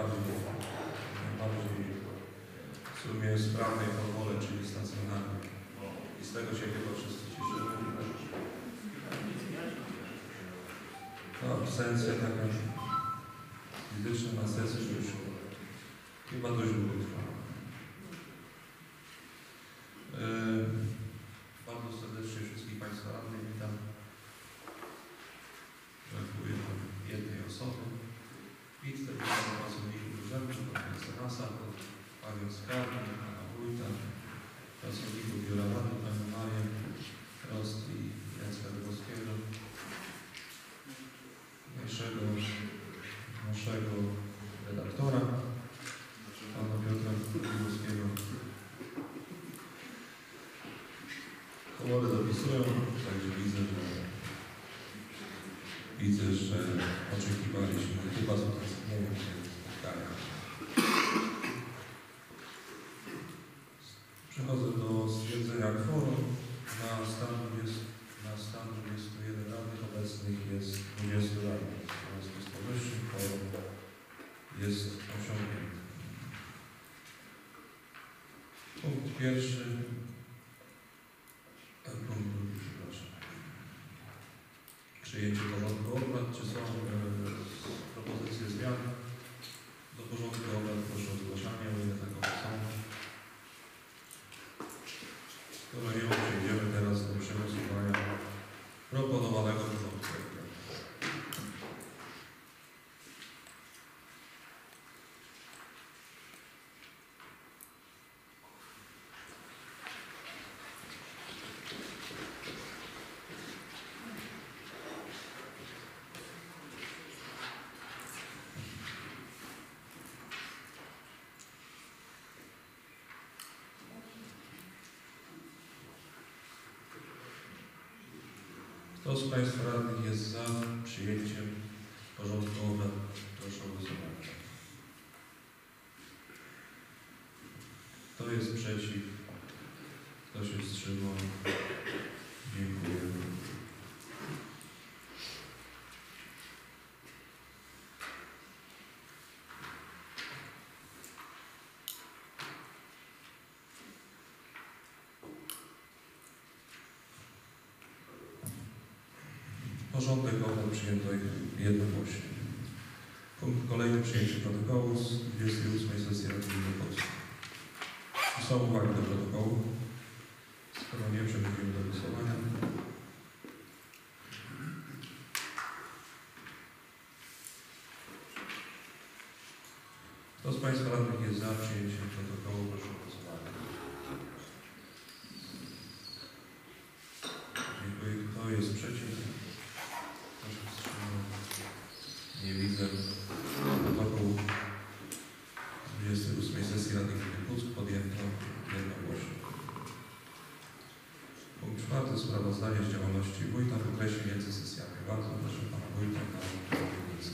najbardziej w sumie sprawnej formule, czyli stacjonarnej. I z tego się chyba wszyscy cieszymy. No, absencja taka fizyczna na sesji już chyba dość długo trwa. Bardzo serdecznie wszystkich Państwa radnych witam. Brakuje tam jednej osoby. Widzę pracowników urzędu, pana mecenasa, panią skarbnik, pana wójta, pracowników biura rady, panią Marię Rost i Jacka Rybowskiego, naszego redaktora, pana Piotra Rybowskiego. Komory dopisują, także widzę, że oczekiwaliśmy chyba z utrudnieniem się spotkania. Przechodzę do stwierdzenia kworum. Na stan 21 radnych obecnych jest 20 radnych. W związku z powyższym kworum jest osiągnięty. Punkt pierwszy. Przyjęcie porządku obrad. Czy są propozycje zmian do porządku obrad? Proszę o zgłaszanie, o ile takowe są. Skoro nie ma, przejdziemy teraz do przegłosowania proponowanego porządku obrad. Kto z Państwa radnych jest za przyjęciem porządku obrad? Proszę o głosowanie. Kto jest przeciw? Kto się wstrzymał? Dziękuję. Porządek obrad przyjęto jednogłośnie. Punkt kolejny. Przyjęcie protokołu z 28 sesji Rady Gminy Polskiej. Czy są uwagi do protokołu? Skoro nie, przechodzimy do głosowania. Kto z Państwa radnych jest za przyjęciem protokołu? Proszę o głosowanie. Dziękuję. Kto jest przeciw? Nie widzę. Protokół 28 sesji Rady Gminy Puck podjęto jednogłośnie. Punkt czwarty. Sprawozdanie z działalności wójta w okresie między sesjami. Bardzo proszę pana wójta na mównicę.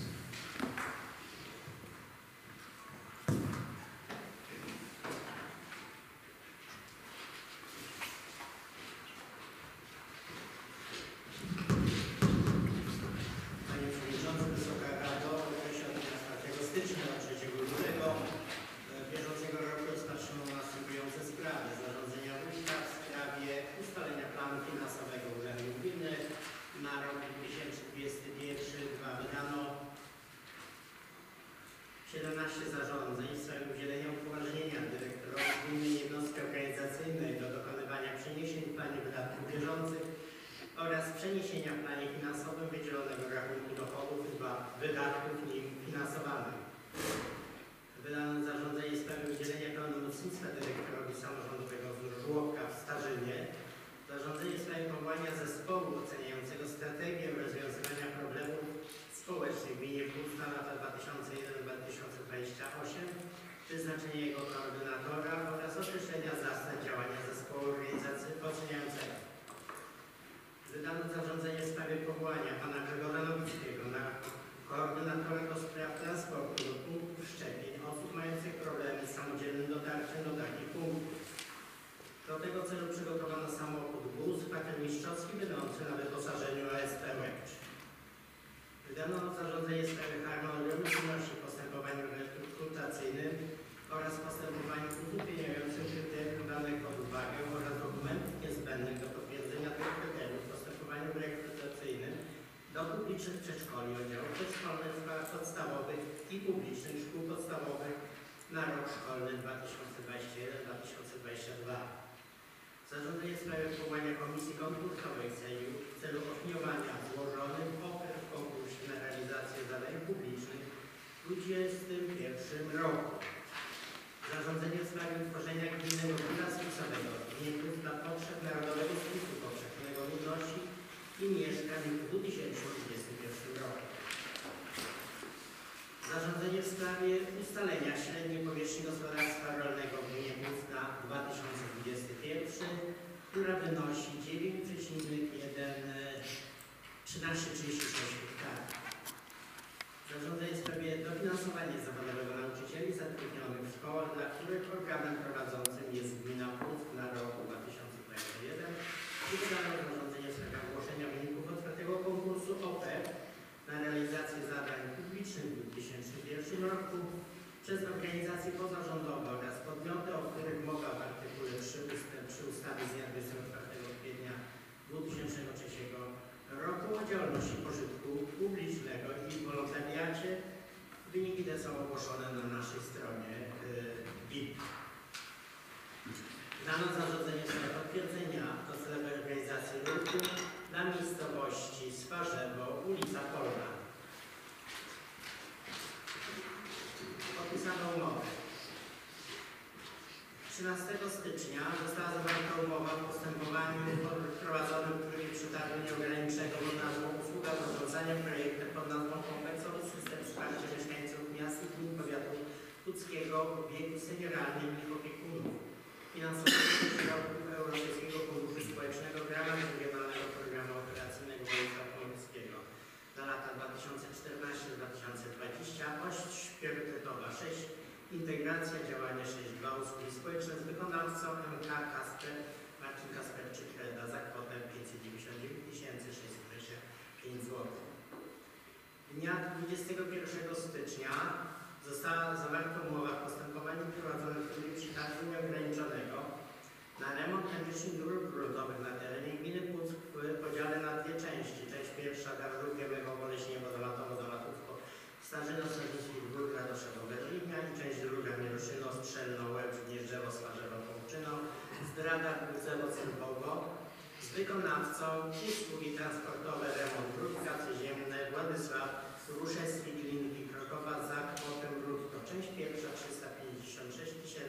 Na rok 2021 wydano 17 zarządzeń w celu udzielenia upoważnienia dyrektorowi gminnej jednostki organizacyjnej do dokonywania przeniesień w planie wydatków bieżących oraz przeniesienia w planie finansowym wydzielonego rachunku dochodów i wydatków nim finansowanych. Wydano zarządzenie w sprawie udzielenia pełnomocnictwa dyrektorowi samorządowego żłobka w Starzynie. Zarządzenie w sprawie powołania zespołu oceniającego strategię rozwiązywania problemów społecznych w gminie Puck na lata 2001-2028, wyznaczenie jego koordynatora oraz określenia zasad działania zespołu oceniającego. Wydano zarządzenie w sprawie powołania pana Grzegorza Nowickiego na koordynatora do spraw transportu do punktów szczepień osób mających problemy z samodzielnym dotarciem do takich punktów. Do tego celu przygotowano samochód wóz mistrzowski będący na wyposażeniu ASP Łebcz. Wydano zarządzenie w sprawie harmonogramu czynności postępowania w uzupełniającym kryterium dane pod uwagę oraz dokumentów niezbędnych do potwierdzenia tych kryteriów w postępowaniu rekrutacyjnym do publicznych przedszkoli, oddziałów przedszkolnych w szkołach podstawowych i publicznych szkół podstawowych na rok szkolny 2021-2022. Zarządzenie w sprawie powołania komisji konkursowej w celu opiniowania złożonych ofert w konkursie na realizację zadań publicznych w 2021 roku. Zarządzenie w sprawie utworzenia gminnego biura spisowego dla potrzeb Narodowego Spisu Powszechnego Ludności i Mieszkań w 2021 roku. Zarządzenie w sprawie ustalenia średniej powierzchni gospodarstwa rolnego w gminie Głódź na 2021, która wynosi 9,1336 ha. Zarządzenie w sprawie dofinansowania zawodowego nauczycieli zatrudnionych w szkołach, dla których organem prowadzącym jest gmina Płock na rok 2021 i wydano zarządzenie w sprawie ogłoszenia wyników otwartego konkursu ofert na realizację zadań publicznych w 2021 roku przez organizacje pozarządowe oraz podmioty, o których mowa w artykule 3 ust. 3 ustawy z dnia 24 kwietnia 2003 roku o działalności pożytku publicznego i wolontariacie. Wyniki te są ogłoszone na naszej stronie BIP. Dano zarządzenie w sprawie potwierdzenia docelowej organizacji ruchu na miejscowości Swarzewo, ulica Polna. Podpisano umowę. 13 stycznia została zawarta umowa o postępowaniu prowadzonym w trybie przetargu nieograniczonego pod nazwą Usługa zarządzania projektem pod nazwą Kompleksowy System Wsparcia Mieszkańców Miast i Gmin Powiatu Łódzkiego w wieku senioralnym i opiekunów. Finansowanie ze środków Europejskiego Funduszu Społecznego w ramach Regionalnego Programu Operacyjnego Województwa Pomorskiego na lata 2014-2020, oś priorytetowa 6, integracja działania 6.2, usługi społeczne z wykonawcą MK Kasper, Marcin Kasperczyk Reda za kwotę 599 625 zł. Dnia 21 stycznia została zawarta umowa w postępowaniu prowadzonym w trybie przetargu nieograniczonego na remont najbliższych dróg gruntowych na terenie gminy Płock w podziale na dwie części. Część pierwsza dla dróg Wielego-Woleśniewo, Dolatowo, Dolatówko, Starzyno, Starzyński, Dwór, Radoszewo, Berlinia i część druga Mieruszyno, Strzelno, Łeb, Gnieżdżewo, Swarzewo, Połczyno, Zdrada, Górzewo, Sępowo z wykonawcą usługi transportowe, remont dróg ziemne, Władysław, Ruszewski, Kliniki, Krokowa za kwotę brutto. Część pierwsza 356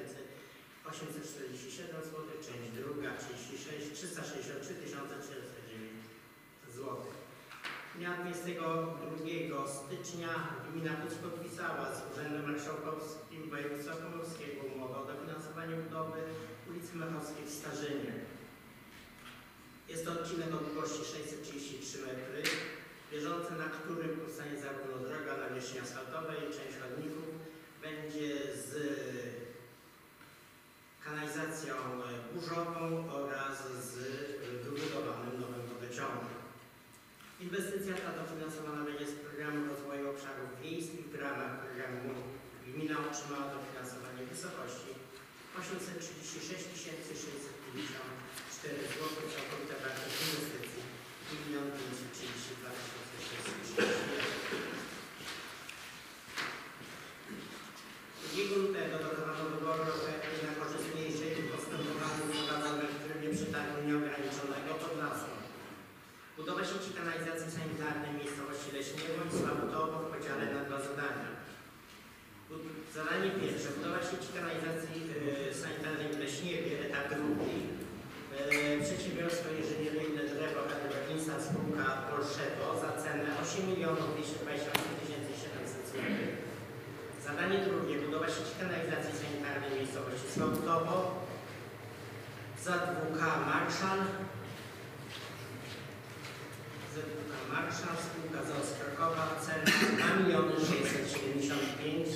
847 zł, część druga 363 409 zł. Dnia 22 stycznia gmina Płock podpisała z Urzędem Marszałkowskim Województwa Pomorskiego umowę o dofinansowaniu budowy ulicy Machowskiej w Starzynie. Jest to odcinek o długości 633 metry, bieżący, na którym powstanie zarówno droga nawierzchni asfaltowej, część chodników będzie z kanalizacją burzową oraz z wybudowanym nowym wodociągiem. Inwestycja ta dofinansowana będzie z Programu Rozwoju Obszarów Wiejskich. W ramach programu gmina otrzymała dofinansowanie w wysokości 836 654 zł, całkowita wartość inwestycji 1 532 631. 2 lutego dokonano wyboru oferty na korzystniejszej w postępowaniu prowadzonym w trybie przetargu nieograniczonego pod nazwą budowa sieci kanalizacji sanitarnej w miejscowości Leśniewo i Sławotowo w podziale na 2 zadania. Zadanie pierwsze. Budowa sieci kanalizacji sanitarnej w Leśniewie, etap drugi. Przedsiębiorstwo inżynieryjne Drzewo Hydroinsa spółka Polszewo za cenę 8 228 700 zł. Zadanie drugie. Budowa sieci kanalizacji sanitarnej w miejscowości Sławotowo za ZWK Marszal. Spółka z Krakowa, cena 2 675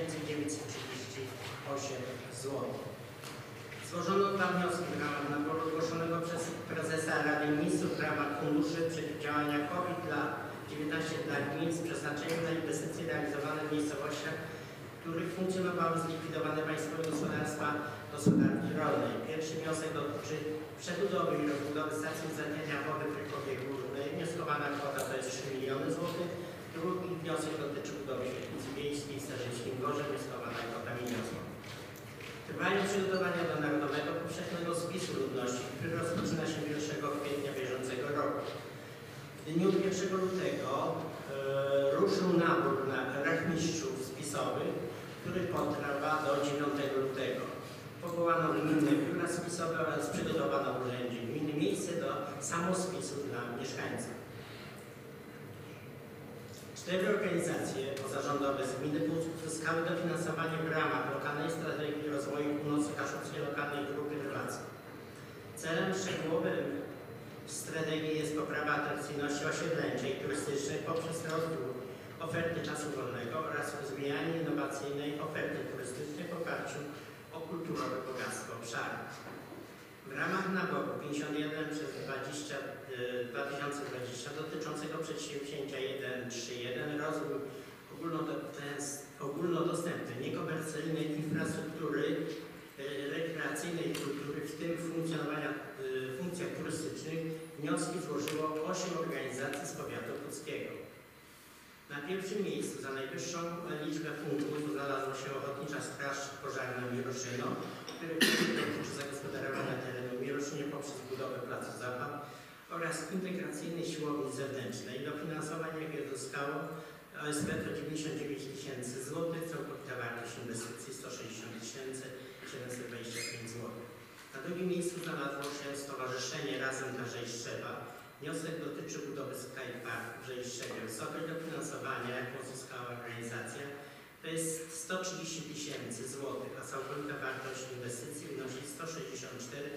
938 zł. Złożono 2 wnioski w ramach naboru ogłoszonego przez prezesa Rady Ministrów w ramach Funduszy Przeciwdziałania COVID-19 dla gmin z przeznaczeniem na inwestycje realizowane w miejscowościach w których funkcjonowały zlikwidowane państwowe gospodarstwa gospodarki rolnej. Pierwszy wniosek dotyczy przebudowy i rozbudowy stacji uzdatniania wody w Rykowie Górnej. Wnioskowana kwota to jest 3 miliony złotych. Drugi wniosek dotyczy budowy świetlicy wiejskiej w Starzyńskim Gorze. Wnioskowana kwota 1 milion złotych. Trwają przygotowania do Narodowego Powszechnego Spisu Ludności, który rozpoczyna się 1 kwietnia bieżącego roku. W dniu 1 lutego ruszył nabór na rachmistrzów spisowych, który potrwa do 9 lutego. Powołano gminne biura spisowe oraz przygotowano w urzędzie gminy miejsce do samospisu dla mieszkańców. 4 organizacje pozarządowe z gminy Puck uzyskały dofinansowanie w ramach lokalnej strategii rozwoju północno-kaszubskiej lokalnej grupy rybackiej. Celem szczegółowym strategii jest poprawa atrakcyjności osiedleńczej i turystycznej poprzez rozwój oferty czasu wolnego oraz rozwijanie innowacyjnej oferty turystycznej w oparciu o kulturowe bogactwo obszaru. W ramach naboru 51/2020 dotyczącego przedsięwzięcia 1.3.1 rozwój ogólnodostępnej, niekomercyjnej infrastruktury rekreacyjnej i kultury, w tym funkcjach turystycznych, wnioski złożyło 8 organizacji z powiatu puckiego. Na pierwszym miejscu za najwyższą liczbę punktów znalazła się Ochotnicza Straż Pożarna Miroszyno, który dotyczy zagospodarowania terenu w Miroszynie poprzez budowę placu zabaw oraz integracyjnej siłowni zewnętrznej. Dofinansowanie, jakie uzyskało OSP, to 99 000 złotych, całkowita wartość inwestycji 160 725 zł. Na drugim miejscu znalazło się Stowarzyszenie Razem dla Żejszczewa. Wniosek dotyczy budowy skateparku w Żejszczewie. Wysokość dofinansowania, jaką uzyskała organizacja, to jest 130 000 złotych, a całkowita wartość inwestycji wynosi 164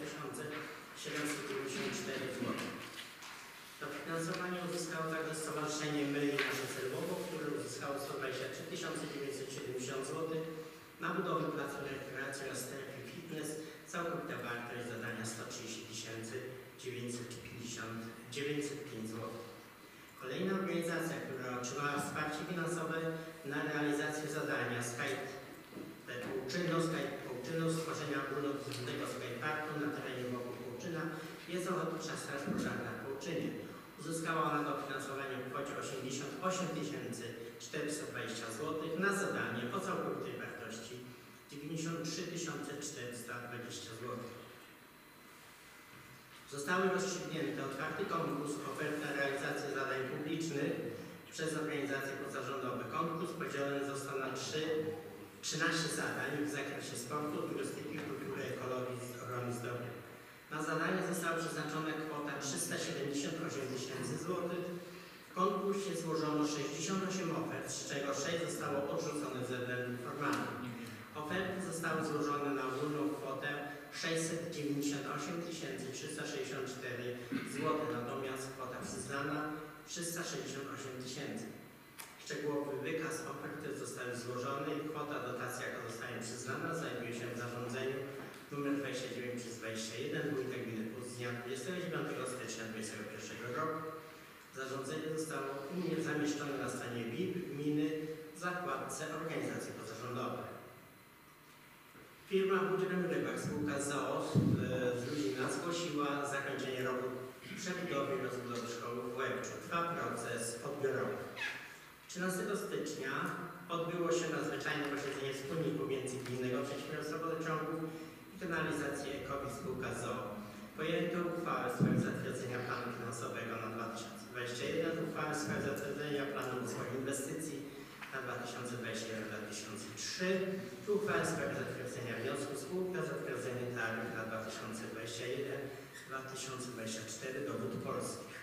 794 zł. Dofinansowanie uzyskało także Stowarzyszenie My i Nasze Celłowo, które uzyskało 123 970 zł na budowę placu rekreacji oraz strefy fitness. Całkowita wartość zadania 130 905 zł. Kolejna organizacja, która otrzymała wsparcie finansowe na realizację zadania Skype Połczyno stworzenia ogólnodostępnego skateparku na terenie wokół Połczyna jest Ochotnicza Straż Pożarna w Połczynie. Uzyskała ona dofinansowanie w kwocie 88 420 zł na zadanie o całkowitej wartości 93 420 zł. Zostały rozstrzygnięte otwarty konkurs ofert na realizację zadań publicznych przez organizacje pozarządowe. Konkurs podzielony został na 13 zadań w zakresie sportu, turystyki, kultury, ekologii i ochrony zdrowia. Na zadanie została przeznaczona kwota 378 000 zł. W konkursie złożono 68 ofert, z czego 6 zostało odrzuconych ze względów formalnych. Oferty zostały złożone na ogólną kwotę 698 364 zł, natomiast kwota przyznana 368 000. Szczegółowy wykaz ofert, które zostały złożone i kwota dotacji, jaka zostanie przyznana, znajduje się w zarządzeniu nr 29/21 Wójta Gminy Puck z dnia 29 stycznia 2021 roku. Zarządzenie zostało zamieszczone na stronie BIP gminy w zakładce organizacje pozarządowe. Firma Budrym Rybak, spółka ZOO z Luzina zgłosiła zakończenie roku przebudowy i rozbudowy szkoły w Łebczu. Trwa proces odbiorowy. 13 stycznia odbyło się nadzwyczajne posiedzenie wspólników Międzygminnego Przedsiębiorstwa Wodociągów i Kanalizacji Ekowis spółka ZOO. Podjęto uchwałę w sprawie zatwierdzenia planu finansowego na 2021, uchwałę w sprawie zatwierdzenia planu rozwoju inwestycji na 2021-2003, uchwałę w sprawie zatwierdzenia wniosku spółka, zatwierdzenie taryf na 2021-2024 do Wód Polskich.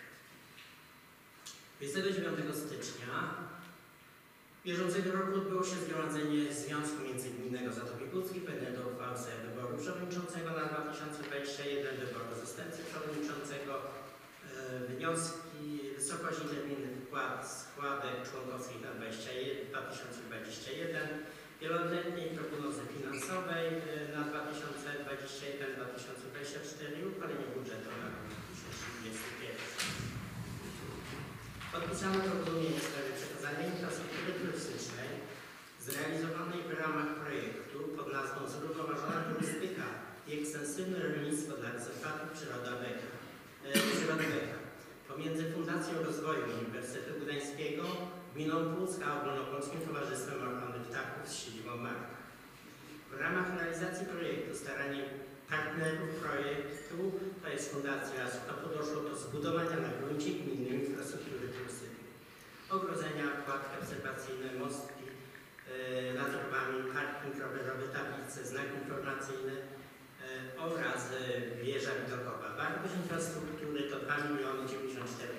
29 stycznia bieżącego roku odbyło się zgromadzenie Związku Międzygminnego Zatoki Puckiej. Podjęto uchwałę w sprawie wyboru przewodniczącego na 2021, wyboru zastępcy przewodniczącego, wnioski, wysokość terminów składek członkowskich na 2021, wieloletniej prognozy finansowej na 2021-2024 i uchwalenie budżetu na rok 2021. Podpisano porozumienie w sprawie przekazania infrastruktury turystycznej zrealizowanej w nazwą Zrównoważona turystyka i ekstensywne rolnictwo dla rezerwatu przyrodowego. Pomiędzy Fundacją Rozwoju Uniwersytetu Gdańskiego, Gminą Puck a Ogólnopolskim Towarzystwem Ochrony Ptaków z siedzibą Marka. W ramach realizacji projektu staraniem partnerów projektu, to jest Fundacja Stopu, doszło do zbudowania na gruncie gminnym infrastruktury turystycznej. Ogrodzenia, kładki obserwacyjne, mostki nad rowami, parking rowerowy, tablice, znak informacyjny oraz wieża widokowa. Wartość infrastruktury to 2 094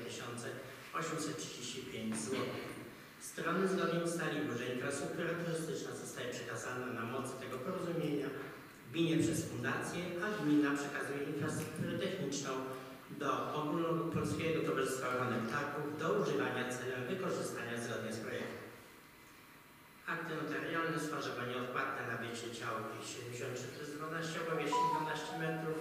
835 zł. Strony zgodnie ustaliły, że infrastruktura turystyczna zostaje przekazana na mocy tego porozumienia gminie przez fundację, a gmina przekazuje infrastrukturę techniczną do Ogólnopolskiego Towarzystwa Ochrony Ptaków do używania celem wykorzystania zgodnie z projektem. Akty notarialne, sfarzowanie odpłatne na wycie działki 73/12 o powierzchni 12 metrów.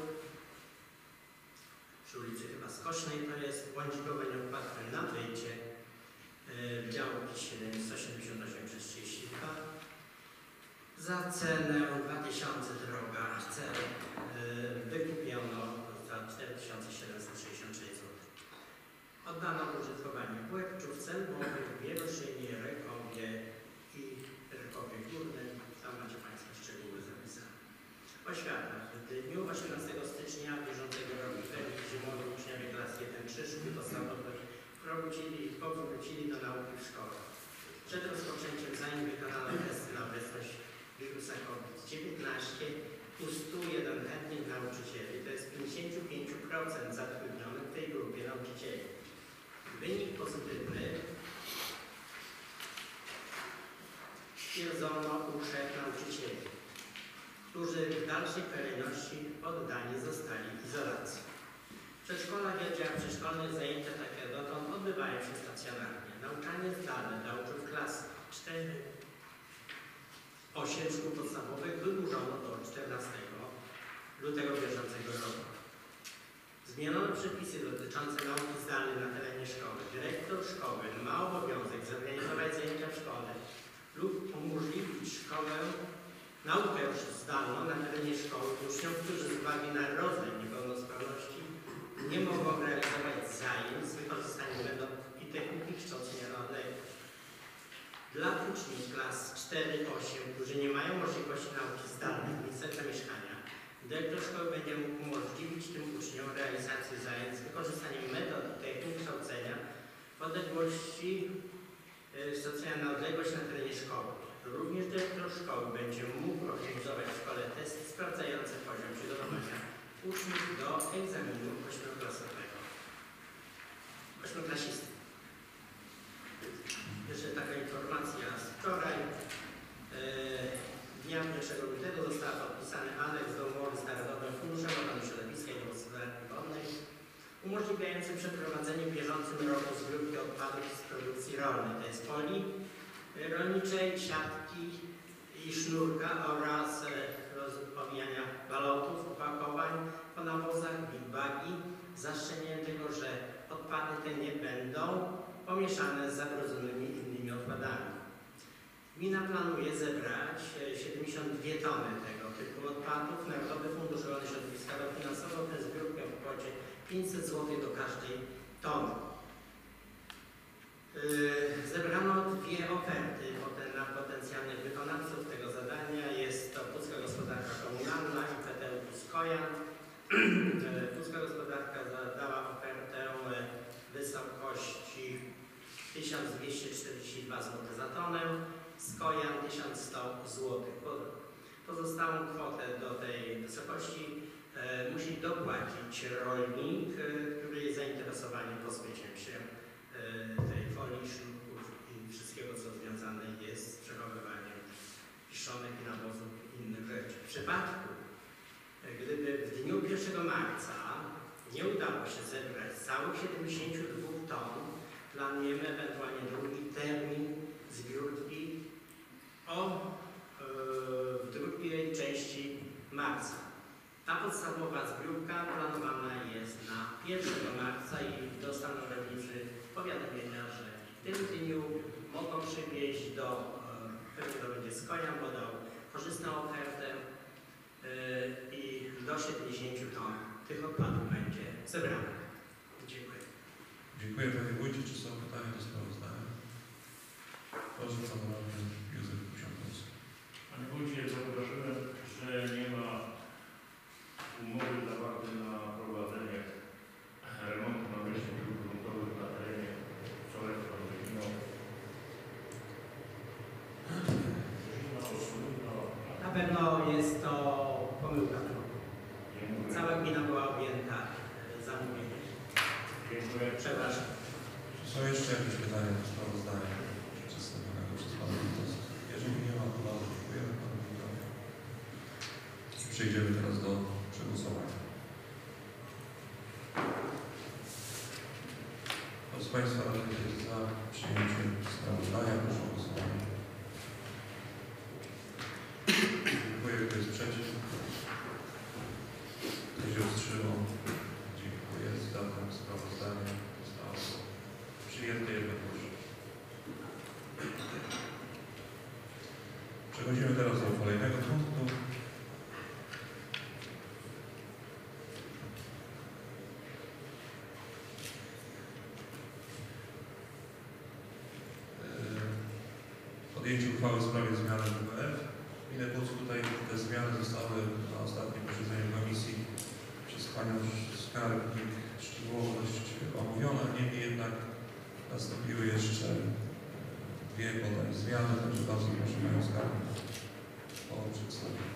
Przy ulicy chyba Skośnej to jest błądzikowanie odpłatne na wycie działki 178/32. Za cenę 2000 droga cel wykupiono za 4766 zł. Oddano w użytkowanie w Łebczówce, Lwowie, Wieroszynie, Rekowie i Rekowie Górnym. Tam macie Państwo szczegóły zapisane. Oświata. W dniu 18 stycznia bieżącego roku zimowi uczniowie klas 1-3 szkół podstawowych powrócili do nauki w szkole. Przed rozpoczęciem zajęć wykonano testy na obecność wirusa COVID-19 u 101 chętnych nauczycieli, to jest 55% zatrudnionych w tej grupie nauczycieli. Wynik pozytywny stwierdzono u 3 nauczycieli, którzy w dalszej kolejności oddani zostali izolacji. W przedszkolach i oddziałach przedszkolnych zajęcia takie dotąd odbywają się stacjonarnie. Nauczanie zdalne dla uczniów klas 4-8 szkół podstawowych wydłużono do 14 lutego bieżącego roku. Zmieniono przepisy dotyczące nauki zdalnej na terenie szkoły. Dyrektor szkoły ma obowiązek zorganizować zajęcia w szkole lub umożliwić naukę już zdalną na terenie szkoły uczniom, którzy z uwagi na rodzaj niepełnosprawności nie mogą realizować zajęć z wykorzystaniem metod i techniki kształcenia rolnego. Dla uczniów klas 4-8, którzy nie mają możliwości nauki zdalnej w miejscach zamieszkania, dyrektor szkoły będzie mógł umożliwić tym uczniom realizację zajęć z wykorzystaniem metod i technik kształcenia w odległości na odległość na terenie szkoły. Również dyrektor szkoły będzie mógł organizować w szkole testy sprawdzające poziom przygotowania uczniów do egzaminu 8-klasistów. Jeszcze taka informacja z wczoraj. Dnia 1 lutego został podpisany aneks do umowy z Narodowym Funduszem Ochrony Środowiska i Gospodarki Wodnej umożliwiający przeprowadzenie w bieżącym roku zbiórki odpadów z produkcji rolnej, to jest folii rolniczej, siatki i sznurka oraz owijania balotów, opakowań po nawozach, big bagi, zastrzeżeniem tego, że odpady te nie będą pomieszane z zabrudzonymi innymi odpadami. Gmina planuje zebrać 72 tony tego typu odpadów. Narodowy Fundusz Ochrony Środowiska dofinansował tę zbiórkę w kwocie 500 zł do każdej tony. Zebrano 2 oferty na potencjalnych wykonawców tego zadania. Jest to Pucka Gospodarka Komunalna i PTU Puskojan. Pucka Gospodarka dała ofertę w wysokości 1242 zł za tonę, Skojan 1100 zł. Pozostałą kwotę do tej wysokości musi dopłacić rolnik, który jest zainteresowany pozbyciem się tej folii, sznurków i wszystkiego, co związane jest z przechowywaniem kiszonek i nawozów i innych rzeczy. W przypadku, gdyby w dniu 1 marca nie udało się zebrać całych 72 ton, planujemy ewentualnie drugi termin zbiórki w drugiej części marca. Ta podstawowa zbiórka planowana jest na 1 marca i dostaną rolnicy powiadomienia, że w tym dniu mogą przywieźć do, pewnie to będzie Skojan, bo do korzystną ofertę i do 70 ton tych odpadów będzie zebranych. Dziękuję. Dziękuję Panie Wójcie. Czy są pytania do sprawozdania? Proszę Pan Radny Józef Kusiąkowski. Panie Wójcie, zauważyłem, że nie ma umowy zawartej na prowadzenie remontu nawierzchni dróg gruntowych na terenie Sołectwa Żyrino. Na pewno jest to pomyłka drogi. Cała gmina była objęta zamówieniem. Dziękuję. Przepraszam. Czy są jeszcze jakieś pytania do sprawozdania przedstawionego przez Pana Wójta? Jeżeli nie ma, to bardzo dziękujemy Panu Wójtowi. Przejdziemy teraz do przegłosowania. Kto z Państwa radnych jest za przyjęciem sprawozdania? Proszę o głosowanie. Dziękuję. Kto jest przeciw? Kto się wstrzymał? Dziękuję. Zatem sprawozdanie zostało przyjęte jednogłośnie. Przechodzimy teraz do kolejnego punktu. Podjęcie uchwały w sprawie zmiany WBF. Gminę Puck, tutaj te zmiany zostały na ostatnim posiedzeniu komisji przez Panią Skarbnik szczegółowo dość omówione. Niemniej jednak nastąpiły jeszcze dwie bodaj zmiany, także bardzo proszę Panią Skarbnik o przedstawienie.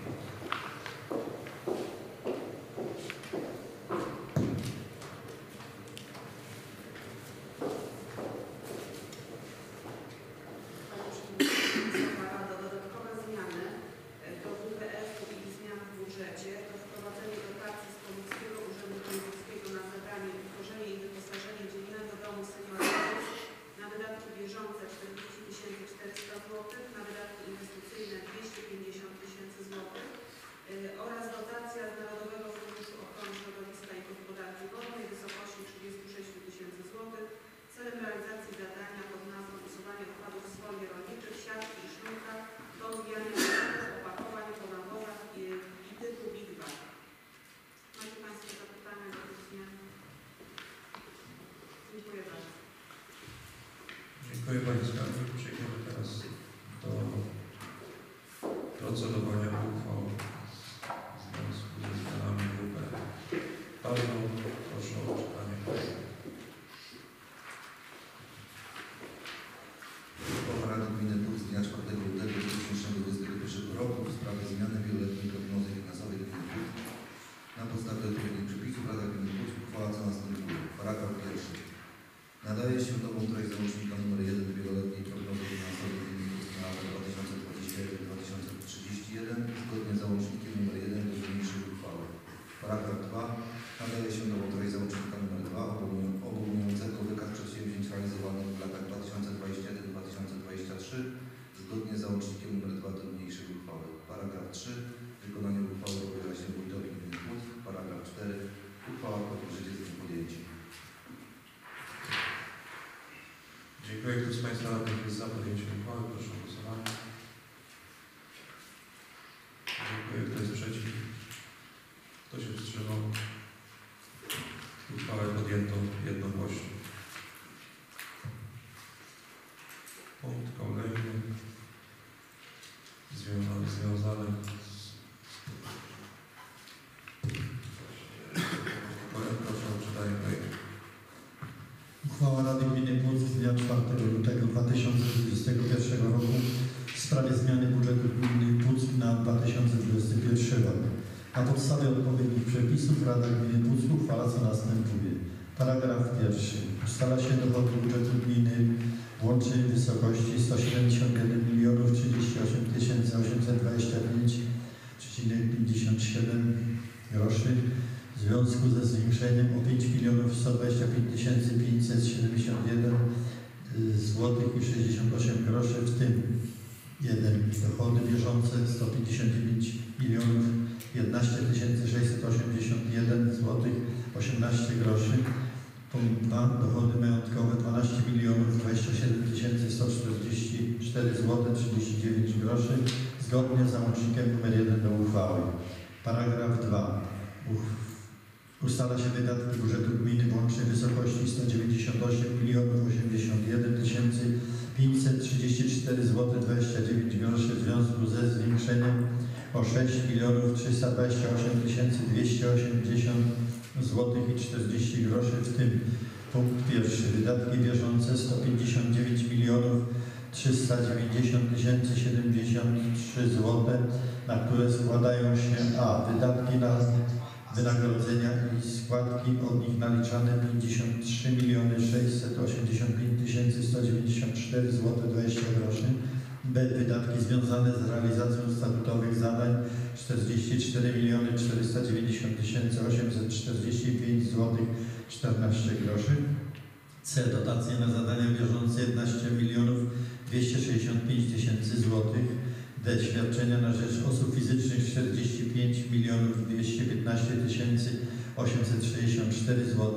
Dziękuję Pani Skarbnik. Przejdziemy teraz do procedowania uchwał w związku ze zmianami WBF. Bardzo proszę o czytanie projektu. Uchwała Rady Gminy Puck z dnia 4 lutego 2021 roku w sprawie zmiany wieloletniej prognozy finansowej Gminy Puck. Na podstawie odpowiednich przepisów Rada Gminy Puck uchwała co następuje. Paragraf pierwszy. Nadaje się nową treść załącznika nr 1 wieloletniej prognozy finansowej Gminy Puck na lata 2021-2031 zgodnie z załącznikiem nr 1 do niniejszej uchwały. Paragraf 2. Nadaje się nową treść załącznika nr 2 obejmującego wykaz przedsięwzięć realizowanych w latach 2021-2023 zgodnie z załącznikiem nr 2 do niniejszej uchwały. Paragraf 3. Wykonanie uchwały powierza się wójtowi gminy Puck. Paragraf 4. Uchwała wchodzi w życie z dniem podjęcia. Dziękuję. Kto z Państwa radnych jest za podjęciem uchwały? Proszę o głosowanie. Dziękuję. Kto jest przeciw? Kto się wstrzymał? Uchwałę podjęto jednogłośnie. Punkt kolejny związany z proszę o czytanie projektu. Uchwała Rady Gminy Puck z dnia 4 lutego 2021 roku w sprawie zmiany budżetu Gminy Puck na 2021 rok. Na podstawie odpowiednich przepisów Rada Gminy Puck uchwala co następuje. Paragraf pierwszy. Ustala się dochody budżetu gminy w łącznej wysokości 171 038 825,57 groszy w związku ze zwiększeniem o 5 125 571 zł i 68 groszy, w tym 1. Dochody bieżące 159 11 681 zł 18 groszy. Punkt 2. Dochody majątkowe 12 27 144 zł 39 groszy zgodnie z załącznikiem nr 1 do uchwały. Paragraf 2. Ustala się wydatki budżetu gminy w łącznej wysokości 198 081 534 zł 29 groszy w związku ze zwiększeniem o 6 328 280 zł i 40 groszy, w tym punkt pierwszy wydatki bieżące 159 390 073 zł, na które składają się a. wydatki na wynagrodzenia i składki od nich naliczane 53 685 194 zł 20 groszy, b. wydatki związane z realizacją statutowych zadań 44 490 845 zł 14 groszy, c. dotacje na zadania bieżące 11 265 000 zł, d. świadczenia na rzecz osób fizycznych 45 215 864 zł,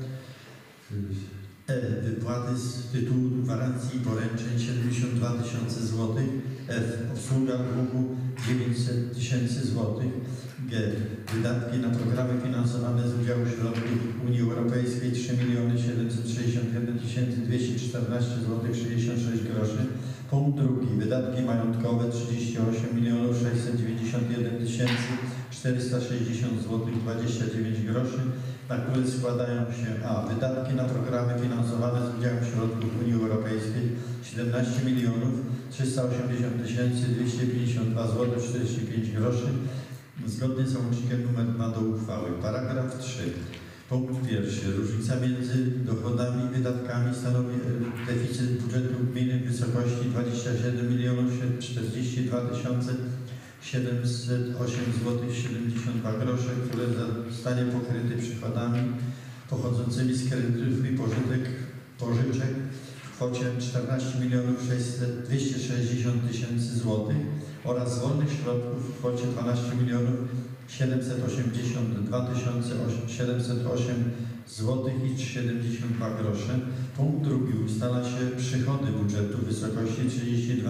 e. wypłaty z tytułu gwarancji i poręczeń 72 000 zł, f. obsługa długu 900 000 zł, g. wydatki na programy finansowane z udziału środków Unii Europejskiej 3 761 214 zł 66 groszy. Punkt drugi. Wydatki majątkowe 38 691 460 zł 29 groszy, na które składają się a. wydatki na programy finansowane z udziałem środków Unii Europejskiej 17 380 252 zł 45 groszy, zgodnie z załącznikiem nr 2 do uchwały. Paragraf 3. Punkt pierwszy. Różnica między dochodami i wydatkami stanowi deficyt budżetu gminy w wysokości 27 042 708 zł 72 grosze, które zostanie pokryty przychodami pochodzącymi z kredytów i pożyczek w kwocie 14 260 000 zł oraz z wolnych środków w kwocie 12 782 708 zł i 72 grosze. Punkt drugi. Ustala się przychody budżetu w wysokości 32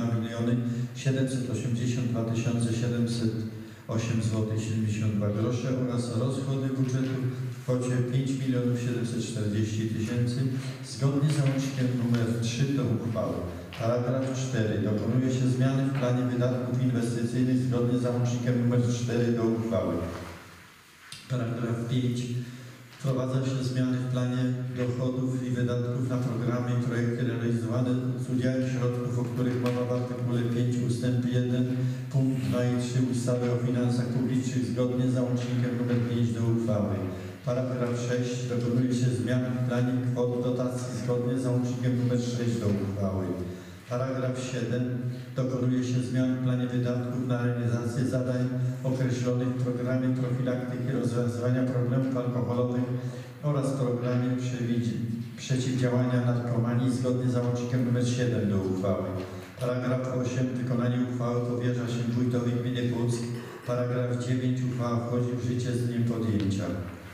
782 708 zł 72 grosze oraz rozchody budżetu w kwocie 5 740 000 zgodnie z załącznikiem nr 3 do uchwały. Paragraf 4. Dokonuje się zmiany w planie wydatków inwestycyjnych zgodnie z załącznikiem nr 4 do uchwały. Paragraf 5. Wprowadza się zmiany w planie dochodów i wydatków na programy i projekty realizowane z udziałem środków, o których mowa w artykule 5 ust. 1 punkt 2 i 3 ustawy o finansach publicznych zgodnie z załącznikiem nr 5 do uchwały. Paragraf 6. Dokonuje się zmian w planie kwot dotacji zgodnie z załącznikiem nr 6 do uchwały. Paragraf 7. Dokonuje się zmian w planie wydatków na realizację zadań określonych w programie profilaktyki rozwiązywania problemów alkoholowych oraz programie przeciwdziałania narkomanii zgodnie z załącznikiem nr 7 do uchwały. Paragraf 8. Wykonanie uchwały powierza się wójtowi gminy Puck. Paragraf 9. Uchwała wchodzi w życie z dniem podjęcia.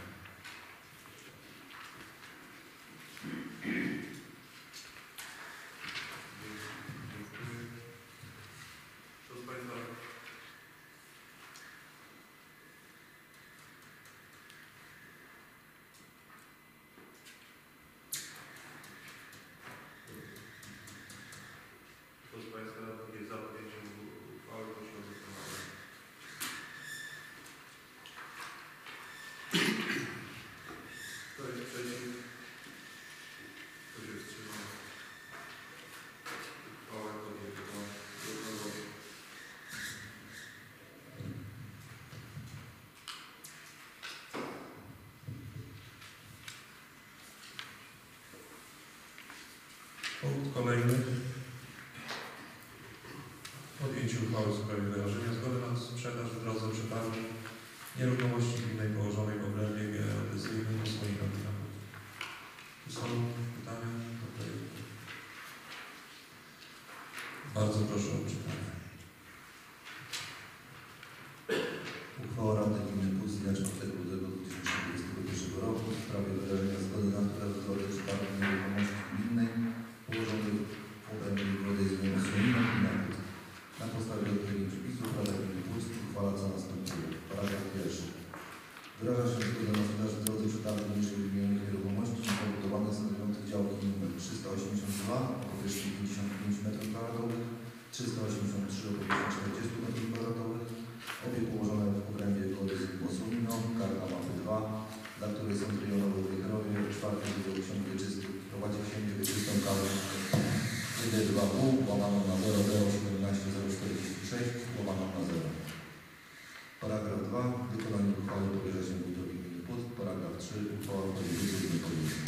Proszę Państwa, jest za podjęciem uchwały, proszę o wykonanie. Kto jest przeciw? Kto się wstrzymał? Uchwała podjęta jednogłośnie. Punkt kolejny. Podjęcie uchwały w sprawie wyrażenia zgody na sprzedaż w drodze przetargu nieruchomości gminnej położonej w obrębie geodezyjnym Osłonina Gmina Puck. Czy są pytania do projektu? Bardzo proszę o czytanie. Uchwała Rady Gminy Puck z dnia 4 lutego 2021 roku w sprawie wyrażenia zgody na sprzedaż w drodze przetargu nieruchomości gminnej położonej w obrębie geodezyjnym Osłonina Gmina Puck. Na podstawie odpowiednich przepisów 3. Uchwała wchodzi w życie z dniem podjęcia.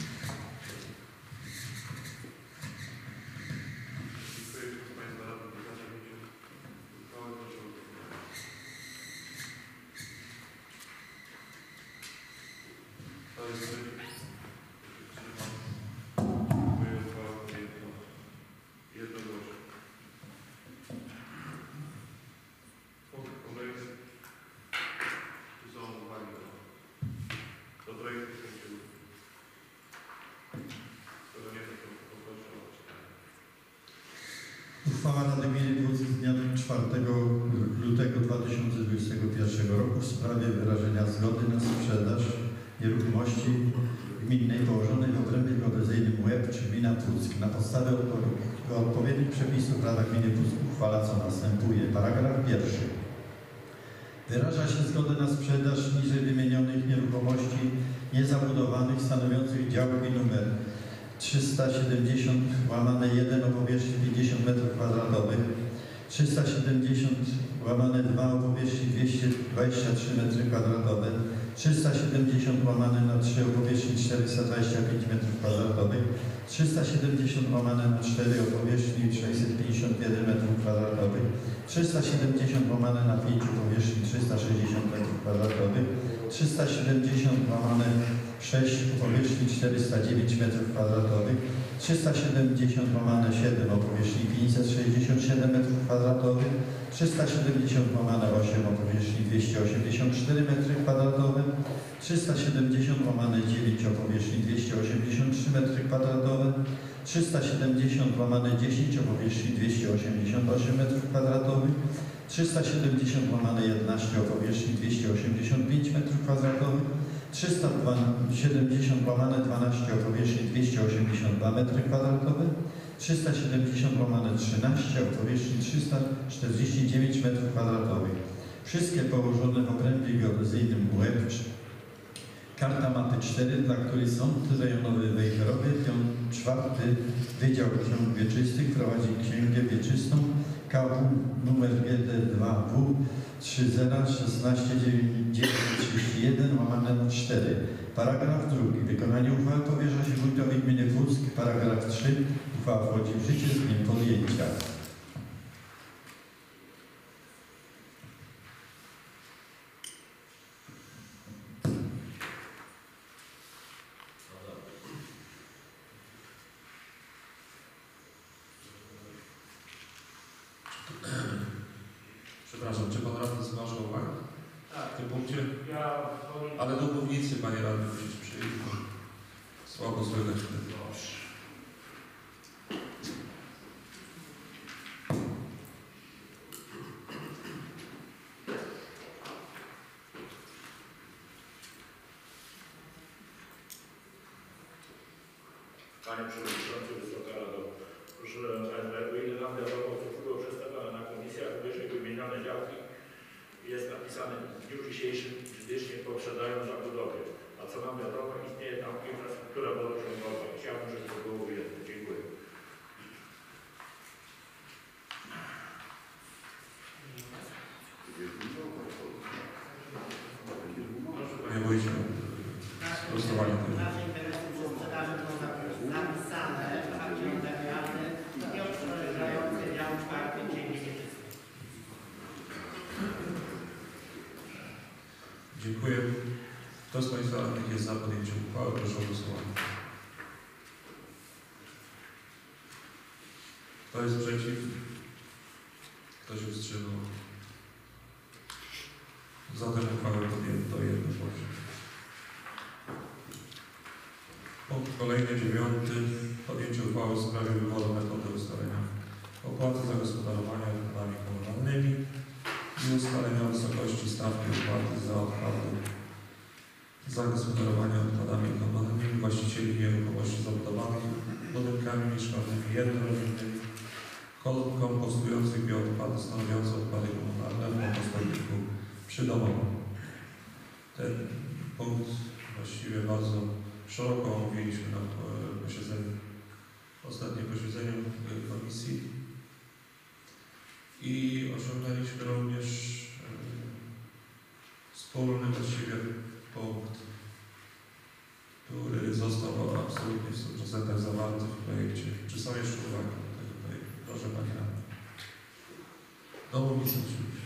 Uchwała Rady Gminy Płock z dnia 4 lutego 2021 roku w sprawie wyrażenia zgody na sprzedaż nieruchomości gminnej położonej w obrębie geodezyjnym Łeb czy gmina Płock. Na podstawie odpowiednich przepisów Rada Gminy Płock uchwala co następuje. Paragraf 1. Wyraża się zgodę na sprzedaż niżej wymienionych nieruchomości niezabudowanych stanowiących działki numer 370/1 o powierzchni 50 m2, 370/2 o powierzchni 223 m2, 370/3 o powierzchni 425 m2, 370/4 o powierzchni 651 m2, 370/5 o powierzchni 360 m2, 370/6 o powierzchni 409 m2, 370/7 o powierzchni 567 m2, 370/8 o powierzchni 284 m2, 370/9 o powierzchni 283 m2, 370/10 o powierzchni 288 m2, 370/11 o powierzchni 285 m2, 370/12 o powierzchni 282 m2, 370/13 o powierzchni 349 m2. Wszystkie położone w obrębie geodezyjnym Łeb. Karta mapy 4, dla której Sąd Rejonowy w Wejherowie, 4 Wydział Ksiąg Wieczystych prowadzi księgę wieczystą KW nr 1-2W 3016-931/4. Paragraf 2. Wykonanie uchwały powierza się wójtowi gminy Płock. Paragraf 3. Uchwała wchodzi w życie z dniem podjęcia. Przepraszam, czy pan radny zgłasza uwagę w tym punkcie? Ja... Ale do mównicy, panie radny, musisz przyjść. Słabo słychać. Panie Przewodniczący, Wysoka Rado, że o ile nam wiadomo, co było przedstawione na komisjach, wyżej wymienione działki jest napisane w dniu dzisiejszym fizycznie posiadają zabudowę. A co nam wiadomo, istnieje tam infrastruktura wodociągowa. Chciałbym, żeby to było ujęte. Dziękuję. Panie wójcie, sprostowanie tego. Naszej interesy przy sprzedaży było napisane w akcie notarialnym nie odprowadzający dział 4 Księgi Wieczystej. Dziękuję. Kto z Państwa radnych jest za podjęciem uchwały? Proszę o głosowanie. Kto jest przeciw? Kto się wstrzymał? Zatem uchwałę podjęto jednogłośnie. Punkt kolejny, 9. Podjęcie uchwały w sprawie wyboru metody ustalenia opłaty za gospodarowanie odpadami komunalnymi i ustalenia wysokości stawki opłaty za odpady za gospodarowanie odpadami komunalnymi właścicieli nieruchomości zabudowanych budynkami mieszkalnymi jednorodzinnymi kompostujących bioodpady stanowiące odpady komunalne w kompostowniku przydomowym. Ten punkt właściwie bardzo szeroko omówiliśmy na ostatnim posiedzeniu komisji i osiągnęliśmy również wspólny właściwie punkt który został absolutnie w 100% zawarty w projekcie. Czy są jeszcze uwagi do tego projektu? Proszę Pani Radny. Do mównicy oczywiście.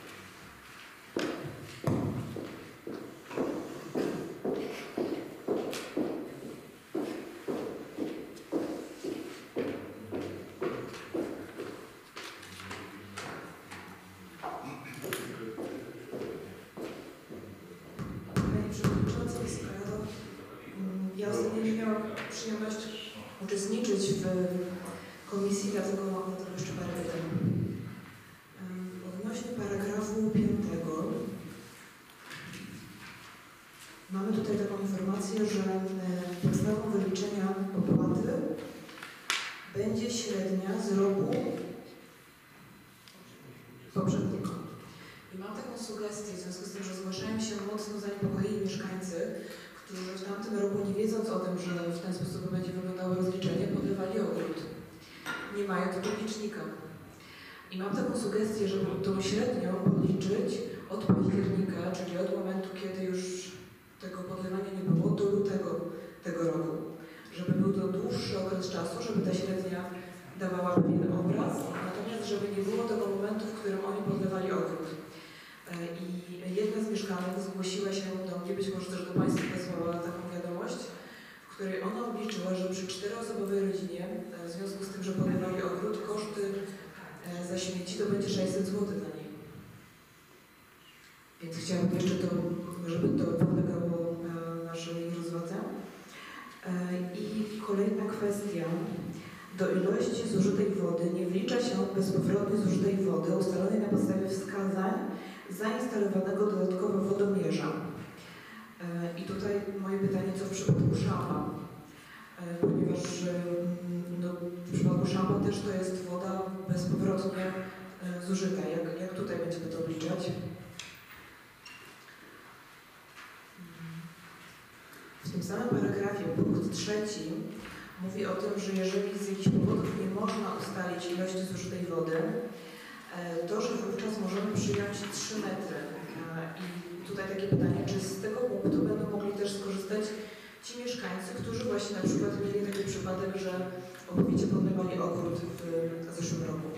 Panie Przewodniczący, Wysoka Rado, ja ostatnio nie miałam przyjemności uczestniczyć w komisji, dlatego jeszcze parę pytań. Odnośnie paragrafu 5 mamy tutaj taką informację, że podstawą wyliczenia opłaty będzie średnia z roku poprzedniego. I mam taką sugestię, w związku z tym, że zgłaszają się mocno zaniepokojeni mieszkańcy, którzy w tamtym roku, nie wiedząc o tym, że w ten sposób będzie wyglądało rozliczenie, podlewali ogród. Nie mają tego licznika. I mam taką sugestię, żeby tą średnią podliczyć od października, czyli od momentu, kiedy już tego podlewania nie było, do lutego tego roku. Żeby był to dłuższy okres czasu, żeby ta średnia dawała pewien obraz, natomiast żeby nie było tego momentu, w którym oni podlewali ogród. I jedna z mieszkanek zgłosiła się do mnie, być może też do Państwa wysłała taką wiadomość, w której ona obliczyła, że przy 4-osobowej rodzinie, w związku z tym, że podlewali ogród, koszty za śmieci to będzie 600 zł dla niej. Więc chciałabym jeszcze to, żeby to podlegało naszej rozwadze. I kolejna kwestia. Do ilości zużytej wody nie wlicza się bezpowrotnie zużytej wody ustalonej na podstawie wskazań zainstalowanego dodatkowo wodomierza. I tutaj moje pytanie, co w przypadku szampa? Ponieważ no, w przypadku szampa też to jest woda bezpowrotnie zużyta. Jak tutaj będziemy to obliczać? W tym samym paragrafie punkt 3 mówi o tym, że jeżeli z jakichś powodów nie można ustalić ilości zużytej wody, to że wówczas możemy przyjąć 3 metry. I tutaj takie pytanie, czy z tego punktu będą mogli też skorzystać ci mieszkańcy, którzy właśnie na przykład mieli taki przypadek, że obowicie podlewali ogród w zeszłym roku.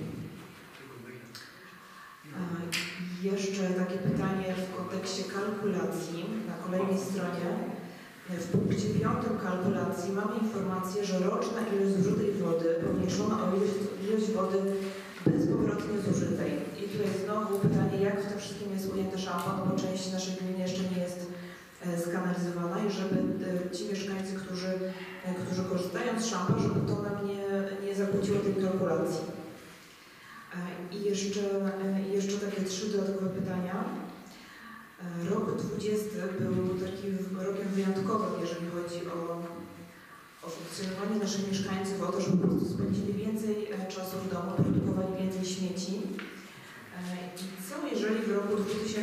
Jeszcze takie pytanie w kontekście kalkulacji na kolejnej stronie. W punkcie 5 kalkulacji mamy informację, że roczna ilość zużytej wody pomniejszona o ilość wody bezpowrotnie zużytej. I tutaj znowu pytanie, jak w tym wszystkim jest ujęty szampan, bo część naszej gminy jeszcze nie jest skanalizowana i żeby ci mieszkańcy, którzy korzystają z szampa, żeby to nam nie zakłóciło tej kalkulacji. I jeszcze takie 3 dodatkowe pytania. Rok 20 był takim rokiem wyjątkowym, jeżeli chodzi o funkcjonowanie naszych mieszkańców, o to, żeby po prostu spędzili więcej czasu w domu, produkowali więcej śmieci. I co jeżeli w roku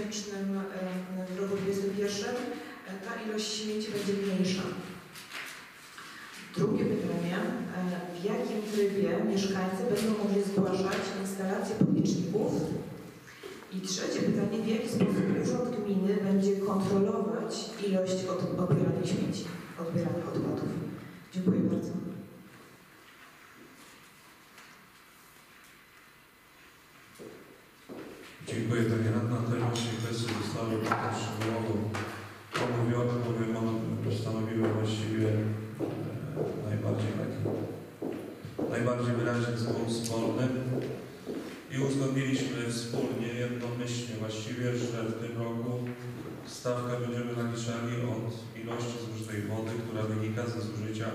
2021 ta ilość śmieci będzie mniejsza? Drugie pytanie, w jakim trybie mieszkańcy będą mogli zgłaszać instalacje podliczników? I trzecie pytanie, w jaki sposób Urząd Gminy będzie kontrolować ilość odbieranych śmieci, odbieranych odpadów? Dziękuję bardzo. Dziękuję Pani Radna. Te właśnie kwestie zostały też szczegółowo omówione, bowiem one stanowiły właściwie najbardziej wyraźny zespół wspólny i uzgodniliśmy wspólnie, jednomyślnie właściwie, że w tym roku stawkę będziemy naliczali od ilości zużytej wody, która wynika ze zużycia,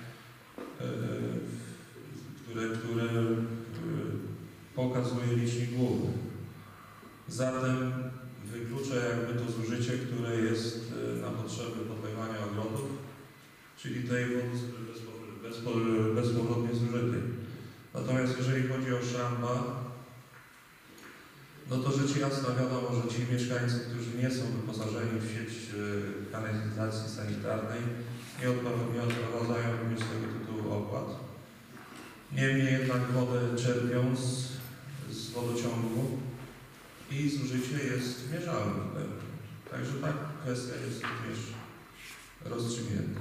które pokazuje licznik główny. Zatem wyklucza jakby to zużycie, które jest na potrzeby podlewania ogrodów, czyli tej wody bezpowrotnie zużytej. Natomiast jeżeli chodzi o szamba, no to rzecz jasna wiadomo, że ci mieszkańcy, którzy nie są wyposażeni w sieć kanalizacji sanitarnej, nie odprowadzają również z tego tytułu opłat. Niemniej jednak wodę czerpią z wodociągu i zużycie jest mierzalne. Także tak, kwestia jest również rozstrzygnięta.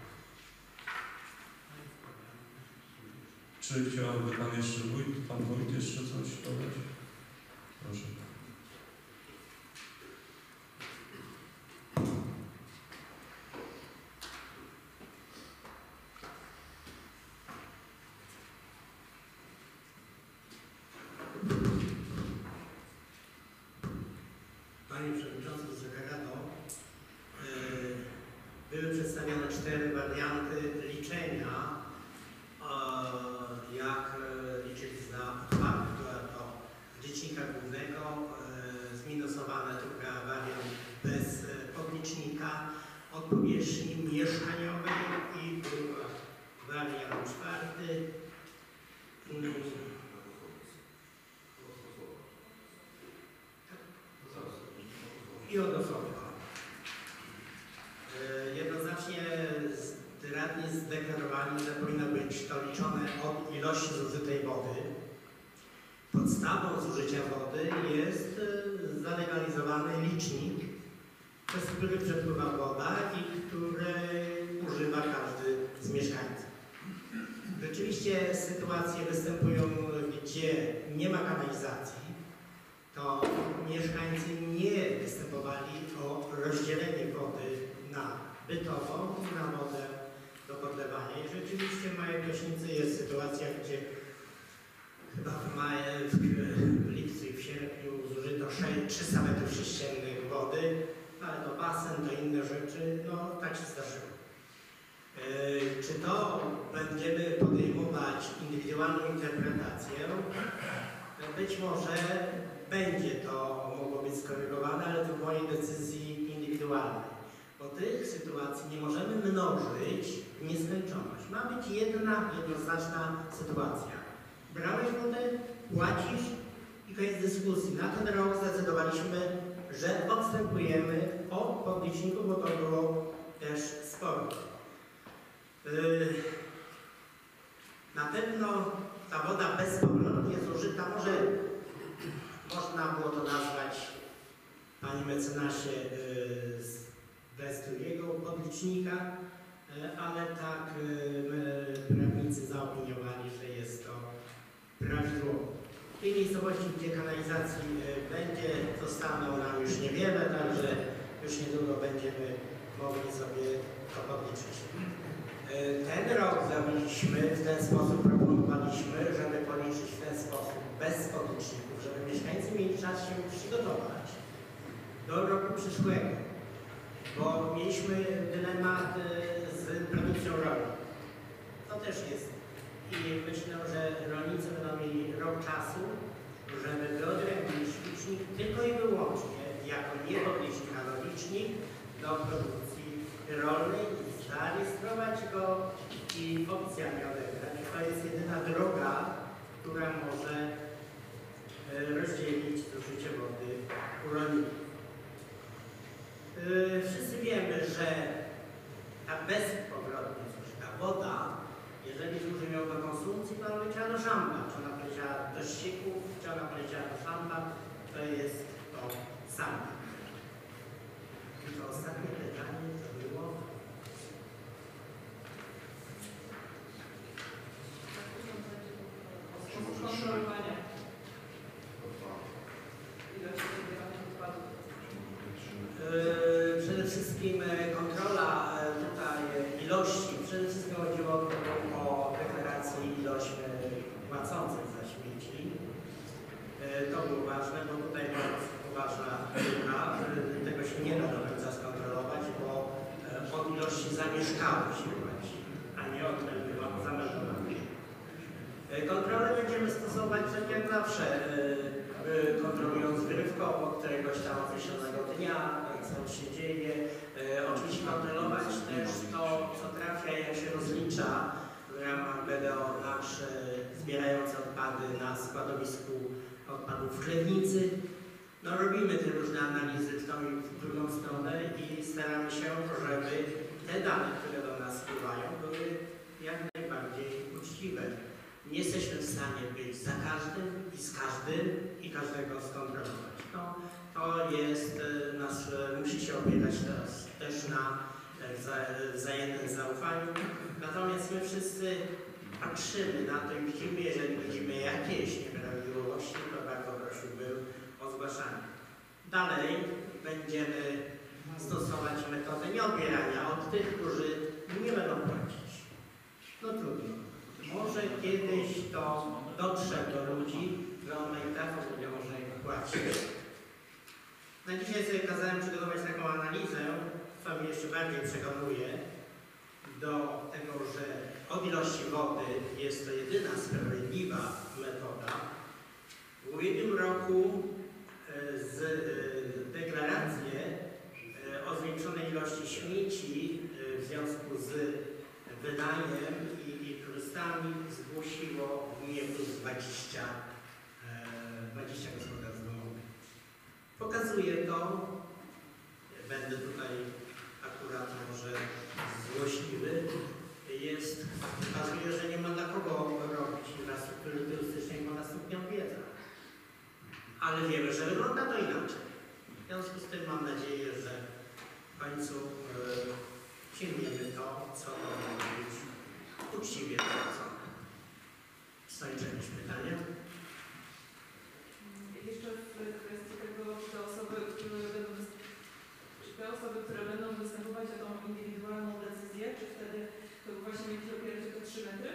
Czy chciałby pan wójt jeszcze coś dodać? Proszę. Panie Przewodniczący, Wysoka Rado, były przedstawione 4 warianty liczenia, jak liczyć na odpady. To licznika głównego, zminusowane druga wariant bez podlicznika, od powierzchni mieszkaniowej i wariant 4. I od osoby. Jednoznacznie radni zdeklarowali, że powinno być to liczone od ilości zużytej wody. Podstawą zużycia wody jest zalegalizowany licznik, przez który przepływa woda i który używa każdy z mieszkańców. Rzeczywiście sytuacje występują, gdzie nie ma kanalizacji, to mieszkańcy nie występowali o rozdzielenie wody na bytową i na wodę do podlewania. I rzeczywiście w małej Krośnicy jest sytuacja, gdzie chyba w lipcu i w sierpniu zużyto 300 metrów sześciennych wody, ale to basen, to inne rzeczy, no tak się zdarzyło. Czy to będziemy podejmować indywidualną interpretację? Być może będzie to mogło być skorygowane, ale to w mojej decyzji indywidualnej. Bo tych sytuacji nie możemy mnożyć w nieskończoność. Ma być jednoznaczna sytuacja. Brałeś wodę, płacisz i koniec dyskusji. Na ten rok zdecydowaliśmy, że odstępujemy od podliczniku, bo to było też sporo. Na pewno ta woda bezpowrotnie zużyta, może można było to nazwać, panie mecenasie, bez drugiego podlicznika, ale tak prawnicy zaopiniowali, że jest to prawidłowo. W tej miejscowości, gdzie kanalizacji będzie, zostaną nam już niewiele, także już niedługo będziemy mogli sobie to podliczyć. Ten rok zrobiliśmy w ten sposób, proponowaliśmy, żeby policzyć w ten sposób, bez podliczników, żeby mieszkańcy mieli czas się przygotować do roku przyszłego, bo mieliśmy dylemat z produkcją rolną. To też jest i myślę, że rolnicy będą mieli rok czasu, żeby wyodrębnić licznik tylko i wyłącznie jako nie podlicznik, ale licznik do produkcji rolnej, zarejestrować go i oficjalnie odebrać. To jest jedyna droga, która może rozdzielić zużycie wody u rolników. Wszyscy wiemy, że ta bezpowrotnie zużyta woda, jeżeli zużymy ją do konsumpcji, to ona poleciała do szamba. Czy ona poleciała do ścieków, czy ona poleciała do szamba, to jest to samo. I to ostatnie pytanie to było. Kontrolowania ilości odbieranych odpadów. Przede wszystkim kontrola tutaj ilości, przede wszystkim chodziło o deklarację ilości płacących za śmieci. To było ważne, bo tutaj była poważna luka. Tego się nie da do końca skontrolować, bo od ilości zamieszkałych się płaci, a nie od zameldowanych. Kontrolę będziemy stosować tak jak zawsze, kontrolując wyrywką od któregoś tam określonego dnia, co się dzieje. Oczywiście kontrolować też to, co trafia, jak się rozlicza w ramach BDO nasz zbierający odpady na składowisku odpadów w Chlewnicy. No, robimy te różne analizy w tą i w drugą stronę i staramy się, żeby te dane, które do nas wpływają, były jak najbardziej uczciwe. Nie jesteśmy w stanie być za każdym i z każdym i każdego skontrolować. No, to jest musi się opierać też na wzajemnym zaufaniu. Natomiast my wszyscy patrzymy na to i widzimy, jeżeli widzimy jakieś nieprawidłowości, to bardzo prosiłbym o zgłaszanie. Dalej będziemy stosować metodę nieodbierania od tych, którzy nie będą płacić. No trudno. Może kiedyś to dotrze do ludzi, że on i tak będzie można ich płacić. Na dzisiaj sobie kazałem przygotować taką analizę, co mnie jeszcze bardziej przekonuje do tego, że od ilości wody jest to jedyna sprawiedliwa metoda. W ubiegłym roku z deklarację o zwiększonej ilości śmieci w związku z wydaniem i turystami zgłosiło w gminie plus 20 gospodarstw domowych. Pokazuje to, będę tutaj akurat może złośliwy, pokazuje, że nie ma dla kogo robić infrastruktury turystycznej, bo nas nikt nie odwiedza. Ale wiemy, że wygląda to inaczej. W związku z tym mam nadzieję, że w końcu przyjmiemy to, co powinno być uczciwie prowadzone. Są jeszcze jakieś pytania? Jeszcze w kwestii tego, te osoby, które będą występować o tą indywidualną decyzję, czy wtedy to właśnie będzie opierać tylko 3 metry?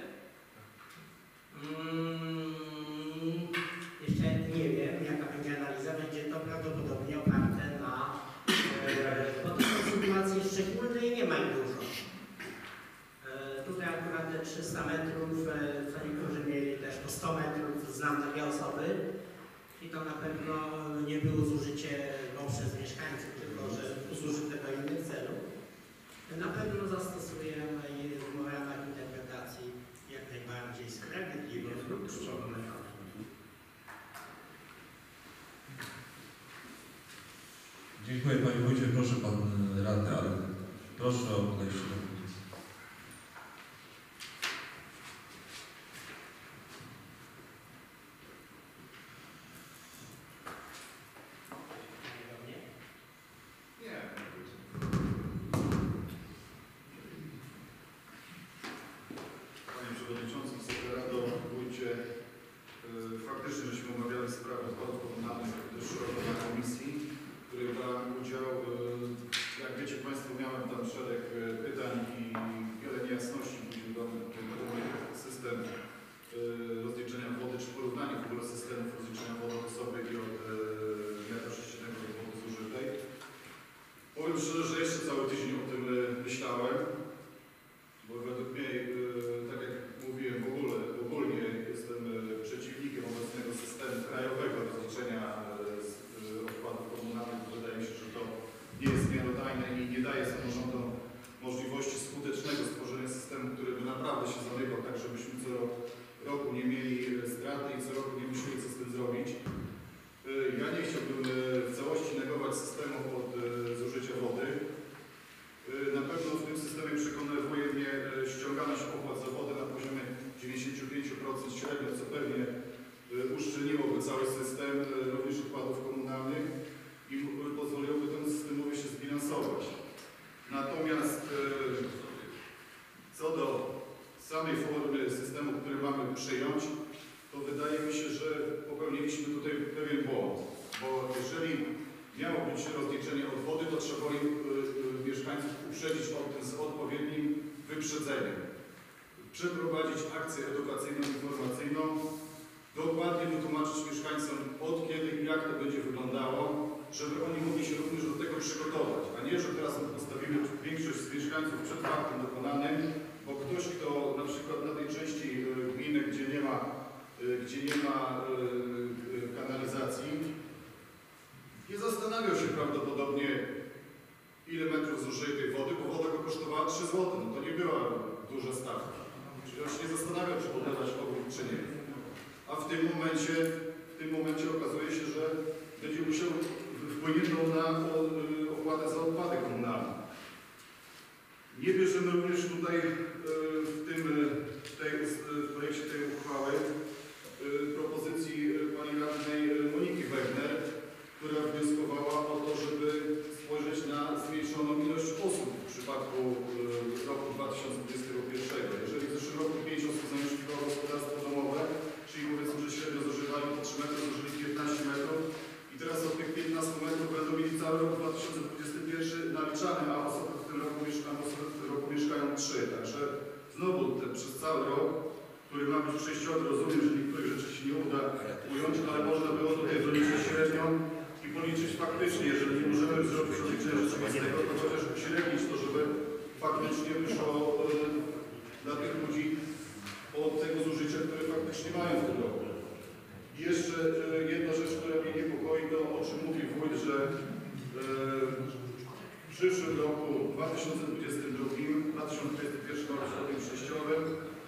Jeszcze nie wiem, jaka będzie analiza. Będzie to prawdopodobnie oparte na bo to są sytuacje szczególne i nie ma ich dużo. Tutaj akurat te 300 metrów, co niektórzy mieli też po 100 metrów, znam takie osoby i to na pewno nie było zużycie przez mieszkańców, tylko że zużyte do innych celów. Na pewno zastosujemy w ramach interpretacji jak najbardziej sprawiedliwą lub uczciwą metodę. Dziękuję Panie Wójcie. Proszę Pan Radny, ale proszę o podejście do komisji. Panie Przewodniczący, Wysoka Rado, Wójcie, faktycznie żeśmy omawiali sprawę wkładów komunalnych też szeroko na komisji, w której brałem udział. Jak wiecie Państwo, miałem tam szereg pytań i wiele niejasności, później system rozliczenia wody, czy porównanie w ogóle systemów rozliczenia wody od osoby i od metra sześciennego do wody zużytej. Powiem szczerze, że jeszcze cały tydzień o tym myślałem, bo według mnie, tak jak mówiłem ogólnie jestem przeciwnikiem obecnego systemu krajowego rozliczenia odpadów komunalnych. Wydaje mi się, że to nie jest miarodajne i nie daje samorządom możliwości skutecznego stworzenia systemu, który by naprawdę się zamykał, tak żebyśmy co roku nie mieli straty i co roku nie musieli co z tym zrobić. Ja nie chciałbym w całości negować systemu od zużycia wody. Na pewno w tym systemie przekonuje mnie ściągalność opłat za wodę na poziomie 95% średnio, co pewnie uszczelniłoby cały system również odpadów komunalnych i pozwoliłoby temu systemowi się zbilansować. Natomiast co do samej formy systemu, który mamy przyjąć, to wydaje mi się, że popełniliśmy tutaj pewien błąd, bo jeżeli miało być rozliczenie od wody, to trzeba mieszkańców uprzedzić o tym z odpowiednim wyprzedzeniem. Przeprowadzić akcję edukacyjną, informacyjną, dokładnie wytłumaczyć mieszkańcom od kiedy i jak to będzie wyglądało, żeby oni mogli się również do tego przygotować, a nie, że teraz postawimy większość z mieszkańców przed faktem dokonanym, bo ktoś, kto na przykład na tej części gminy, gdzie nie ma kanalizacji, nie zastanawiał się prawdopodobnie, ile metrów zużytej wody, bo woda go kosztowała 3 zł. No to nie była duża stawka. Czyli on się nie zastanawiał, czy podlewać ogród, czy nie. A w tym momencie okazuje się, że będzie musiał wpłynięć na opłatę za odpady komunalne. Nie bierzemy również tutaj w projekcie tej uchwały propozycji pani radnej Moniki Wegner, która wnioskowała o to, żeby spojrzeć na zmniejszoną ilość osób w przypadku cały rok 2021 naliczane, a osoby w tym roku mieszkają 3. Także znowu przez cały rok, który ma być przejściowy, rozumiem, że niektórych rzeczy się nie uda ująć, ale można było tutaj doliczyć średnią i policzyć faktycznie, jeżeli nie możemy zrobić rozliczenia rzeczywistego, to chociaż uśrednić to, żeby faktycznie wyszło dla tych ludzi od tego zużycia, które faktycznie mają w tym roku. I jeszcze jedna rzecz, która mnie niepokoi, to o czym mówi wójt, że w przyszłym roku 2021 roku rokiem przejściowym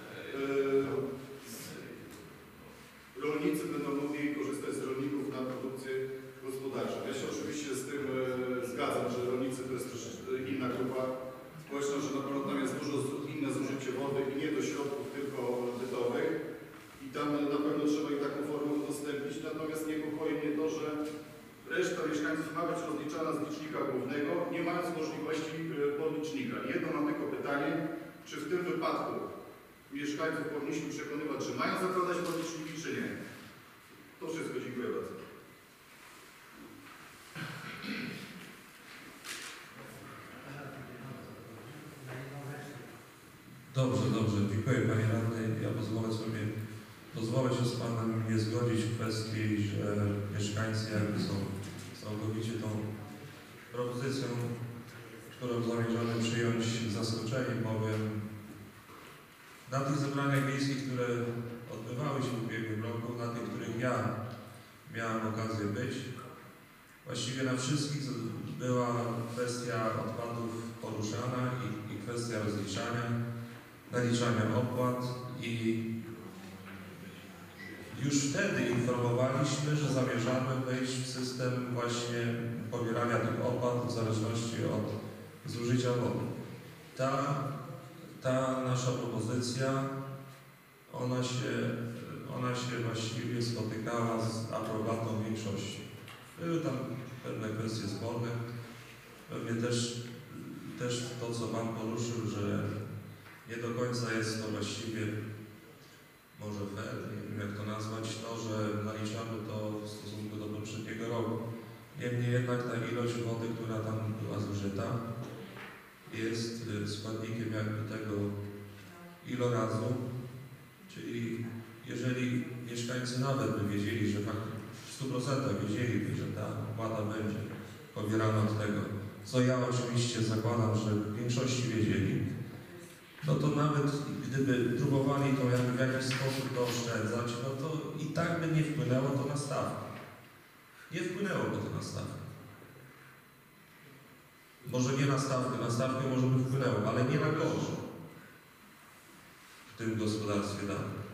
rolnicy będą mogli korzystać z rolników na produkcję gospodarczą. Ja się oczywiście z tym zgadzam, że rolnicy to jest też inna grupa społeczna, że na pewno tam jest dużo inne zużycie wody i nie do środków tylko bytowych i tam na pewno trzeba i taką formę udostępnić. Natomiast niepokoi mnie to, że reszta mieszkańców ma być rozliczana z licznika głównego, nie mając możliwości podlicznika. Jedno mam tylko pytanie, czy w tym wypadku mieszkańców powinniśmy przekonywać, że mają zakładać podliczniki, czy nie? To wszystko. Dziękuję bardzo. Dobrze. Dziękuję Panie Radny. Ja pozwolę się z Panem nie zgodzić w kwestii, że mieszkańcy jakby są całkowicie tą propozycją, którą zamierzamy przyjąć, zaskoczeni, bowiem na tych zebraniach wiejskich, które odbywały się w ubiegłym roku, na tych, których ja miałem okazję być, właściwie na wszystkich była kwestia odpadów poruszana i kwestia rozliczania, naliczania opłat i już wtedy informowaliśmy, że zamierzamy wejść w system właśnie pobierania tych opłat w zależności od zużycia wody. Ta nasza propozycja, ona się właściwie spotykała z aprobatą większości. Były tam pewne kwestie sporne, pewnie też to, co Pan poruszył, że nie do końca jest to właściwie może fair, nie wiem jak to nazwać, to, że naliczamy to w stosunku do poprzedniego roku. Niemniej jednak ta ilość wody, która tam była zużyta, jest składnikiem jakby tego ilorazu, czyli jeżeli mieszkańcy nawet by wiedzieli, że w 100% wiedzieliby, że ta opłata będzie pobierana od tego, co ja oczywiście zakładam, że w większości wiedzieli, no to nawet gdyby próbowali to jakby w jakiś sposób dooszczędzać, no to i tak by nie wpłynęło to na stawkę. Nie wpłynęłoby to na stawkę. Może nie na stawkę może by wpłynęło, ale nie na koszt w tym gospodarstwie danym.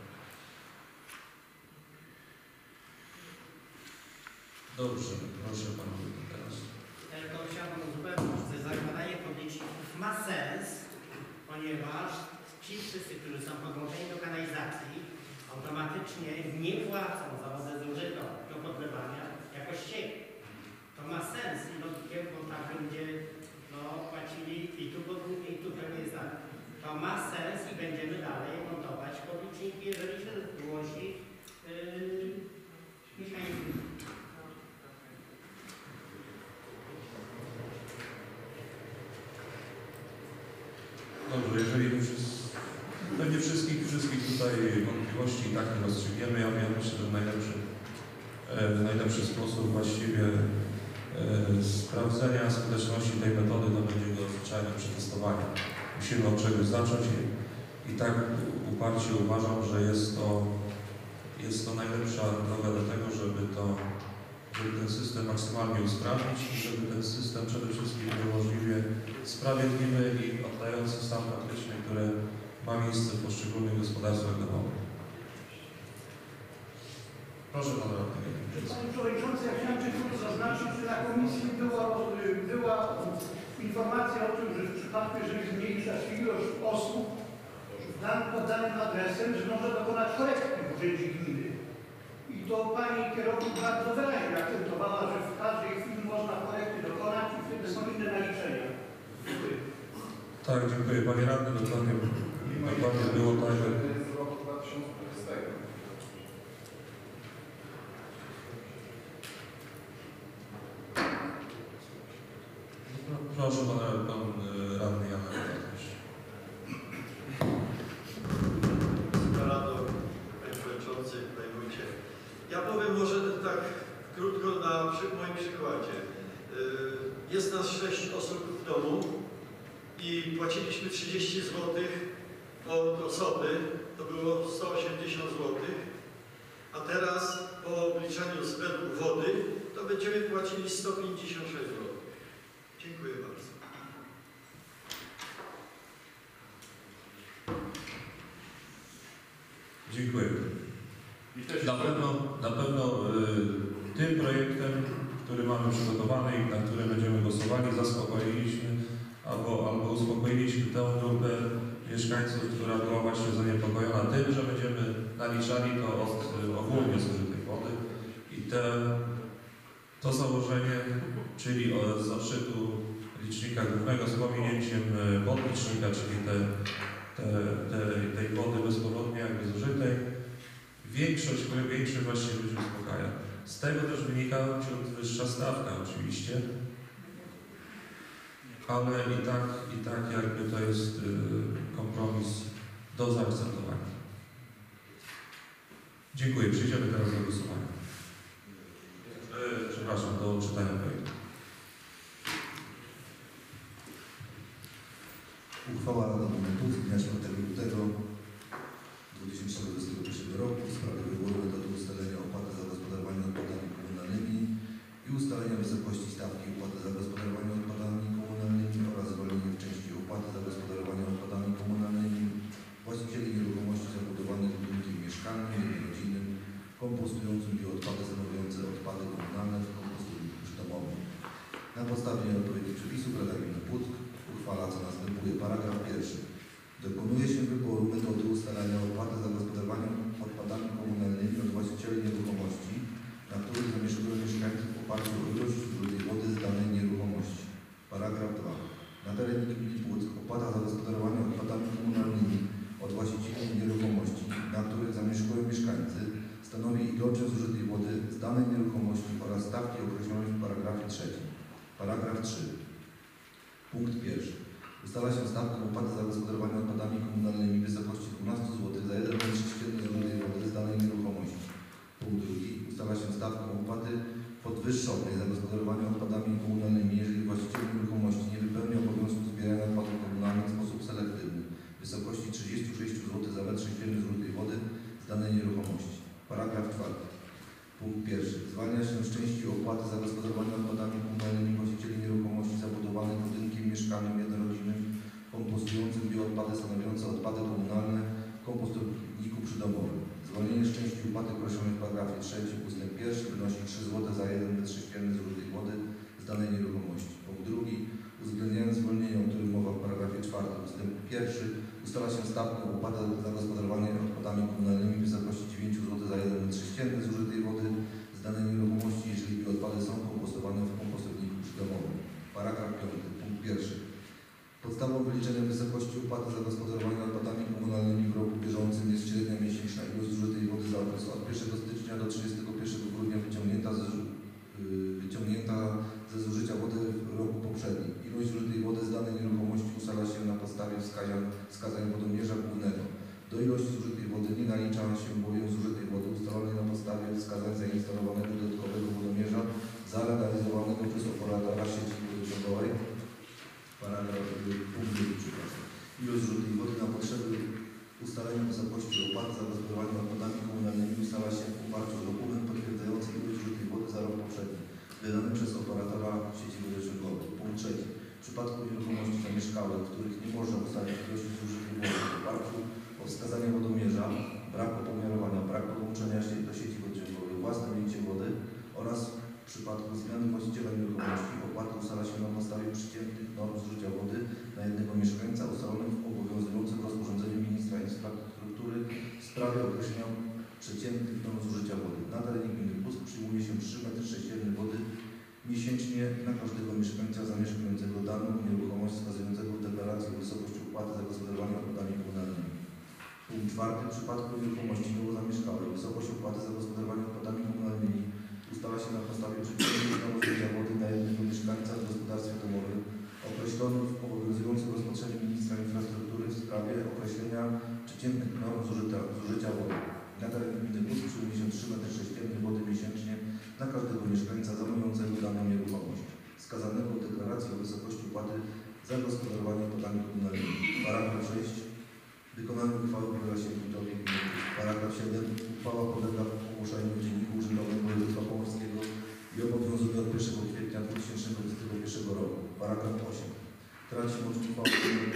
Dobrze, proszę Panowie teraz. Tylko chciałbym uzupełnić, że zakładanie podliczników ma sens, ponieważ ci wszyscy, którzy są podłączeni do kanalizacji, automatycznie nie płacą za wodę zużytą do podlewania jako ścieki. To ma sens i logikę, bo tak będzie płacili i tu pewnie jest tak. To ma sens i będziemy dalej montować podliczniki, jeżeli się zgłosi mieszkańców. Dobrze, jeżeli pewnie wszystkich tutaj wątpliwości i tak nie rozstrzygniemy, ja myślę, że najlepszy sposób właściwie sprawdzenia skuteczności tej metody to będzie go zwyczajne przetestowanie. Musimy od czegoś zacząć i tak uparcie uważam, że jest to najlepsza droga do tego, żeby ten system maksymalnie usprawnić i żeby ten system przede wszystkim był możliwie sprawiedliwy i oddający stan praktyczny, który ma miejsce w poszczególnych gospodarstwach domowych. Proszę Pana Radnego. Panie Przewodniczący, ja chciałem tylko zaznaczyć, że na komisji była informacja o tym, że w przypadku, jeżeli zmniejsza się ilość osób pod danym adresem, że można dokonać korekty w urzędzie gminy. I to Pani kierownik bardzo wyraźnie akcentowała, że w każdej chwili można korekty dokonać i wtedy są inne naliczenia. Dziękuję. Tak, dziękuję Panie Radny. Dokładnie było tak, że w roku 2020. Proszę pan radny Jan Rafał. Rado, Panie Przewodniczący, Panie Wójcie. Ja powiem może tak krótko na moim przykładzie. Jest nas 6 osób w domu i płaciliśmy 30 zł od osoby, to było 180 zł, a teraz po obliczeniu według wody to będziemy płacili 156 zł. Dziękuję bardzo. Dziękuję. I też Na pewno tym projektem, który mamy przygotowany i na który będziemy głosowali, zaspokoiliśmy albo uspokoiliśmy tę grupę mieszkańców, która była właśnie zaniepokojona tym, że będziemy naliczali to od ogólnie zużytej wody i to założenie, czyli z odszytu licznika głównego z pominięciem podlicznika, czyli tej wody bezpowodnie jakby zużytej, większość właśnie ludzi uspokaja. Z tego też wynika ciut wyższa stawka oczywiście, ale i tak jakby to jest kompromis do zaakceptowania. Dziękuję. Przejdziemy teraz do głosowania. Przepraszam, do czytania projektu. Uchwała Rady Gminy Puck z dnia 4 lutego 2021 roku w sprawie wyboru metody ustalenia opłaty za gospodarowanie odpadami komunalnymi i ustalenia wysokości stawki opłaty za gospodarowanie odpadami komunalnymi oraz zwolnienie w części opłaty za gospodarowanie odpadami komunalnymi właścicieli nieruchomości zabudowanych budynkiem mieszkalnym, jednorodzinnym, kompostującym bioodpady stanowiące odpady komunalne w kompostowniku przydomowym. Na podstawie odpowiednich przepisów Rada Gminy Puck uchwala, co następuje. Paragraf 1. Dokonuje się wyboru metody ustalania opłaty za gospodarowanie odpadami komunalnymi od właścicieli nieruchomości, na których zamieszkują mieszkańcy w oparciu o ilość zużytej wody z danej nieruchomości. Paragraf 2. Na terenie gminy Puck opłata za gospodarowanie odpadami komunalnymi od właścicieli nieruchomości, na których zamieszkują mieszkańcy, stanowi ilość zużytej wody z danej nieruchomości oraz stawki określone w paragrafie 3. Paragraf 3. Punkt 1. Ustala się stawkę opłaty za gospodarowanie odpadami komunalnymi w wysokości 12 zł za 1 m3 zużytej wody z danej nieruchomości. Punkt 2. Ustala się stawkę opłaty podwyższonej za gospodarowanie odpadami komunalnymi, jeżeli właściciel nieruchomości nie wypełnia obowiązku zbierania odpadów komunalnych w sposób selektywny w wysokości 36 zł za metr sześcienny zużytej wody z danej nieruchomości. Paragraf 4. Punkt 1. Zwalnia się z części opłaty za gospodarowanie odpadami komunalnymi właścicieli nieruchomości zabudowanych budynkiem mieszkalnym jednorodzinnym kompostującym bioodpady stanowiące odpady komunalne w kompostowniku przydomowym. Zwolnienie z części opłaty określonej w paragrafie 3 ust. 1 wynosi 3 zł za 1 m3 zużytej wody z danej nieruchomości. Punkt 2. Uwzględniając zwolnienie, o którym mowa w paragrafie 4 ust. 1, ustala się stawkę opłaty za gospodarowanie odpadami komunalnymi w wysokości 9 zł za 1 m3 zużytej wody z danej nieruchomości, jeżeli bioodpady są kompostowane w kompostowniku przydomowym. Paragraf 5. Punkt 1. Podstawą wyliczenia wysokości opłaty za gospodarowanie odpadami komunalnymi w roku bieżącym jest średnia miesięczna ilość zużytej wody za okres od 1 stycznia do 31 grudnia wyciągnięta ze zużycia wody w roku poprzednim. Ilość zużytej wody z danej nieruchomości ustala się na podstawie wskazań wodomierza głównego. Do ilości zużytej wody nie nalicza się bowiem zużytej wody ustalonej na podstawie wskazań zainstalowanego dodatkowego wodomierza zalegalizowanego przez operatora sieci wodociągowej. Paragraf punkt 2. Ilość zużytej wody na potrzeby ustalenia wysokości opłaty za gospodarowanie odpadami komunalnymi ustala się w oparciu o dokument potwierdzający ilość zużytej wody za rok poprzedni, wydany przez operatora sieci wodociągowej. Punkt 3. W przypadku nieruchomości zamieszkałych, w których nie można ustalić ilości zużytej wody w oparciu o wskazania wodomierza, brak opomiarowania, brak podłączenia się do sieci wodociągowej, własne licie wody oraz w przypadku zmiany właściciela nieruchomości opłaty ustala się na podstawie przeciętnych norm zużycia wody na jednego mieszkańca ustalonych w obowiązującym rozporządzeniu ministra infrastruktury w sprawie określenia przeciętnych norm zużycia wody. Na terenie gminy Puck przyjmuje się 3 m3 wody miesięcznie na każdego mieszkańca zamieszkującego daną nieruchomość wskazującego w deklaracji wysokość opłaty za gospodarowanie odpadami komunalnymi. Punkt 4. W przypadku nieruchomości nowo zamieszkałej wysokość opłaty za gospodarowanie odpadami komunalnymi ustala się na podstawie przeciętnych norm zużycia wody na jednego mieszkańca w gospodarstwie domowym zagospodarowania odpadami komunalnymi. Paragraf 6. Wykonanie uchwały podlega się wójtowi gminy. Paragraf 7. Uchwała podlega ogłoszeniu w Dzienniku Urzędowym Województwa Pomorskiego i obowiązuje od 1 kwietnia 2021 roku. Paragraf 8. Traci moc uchwały nr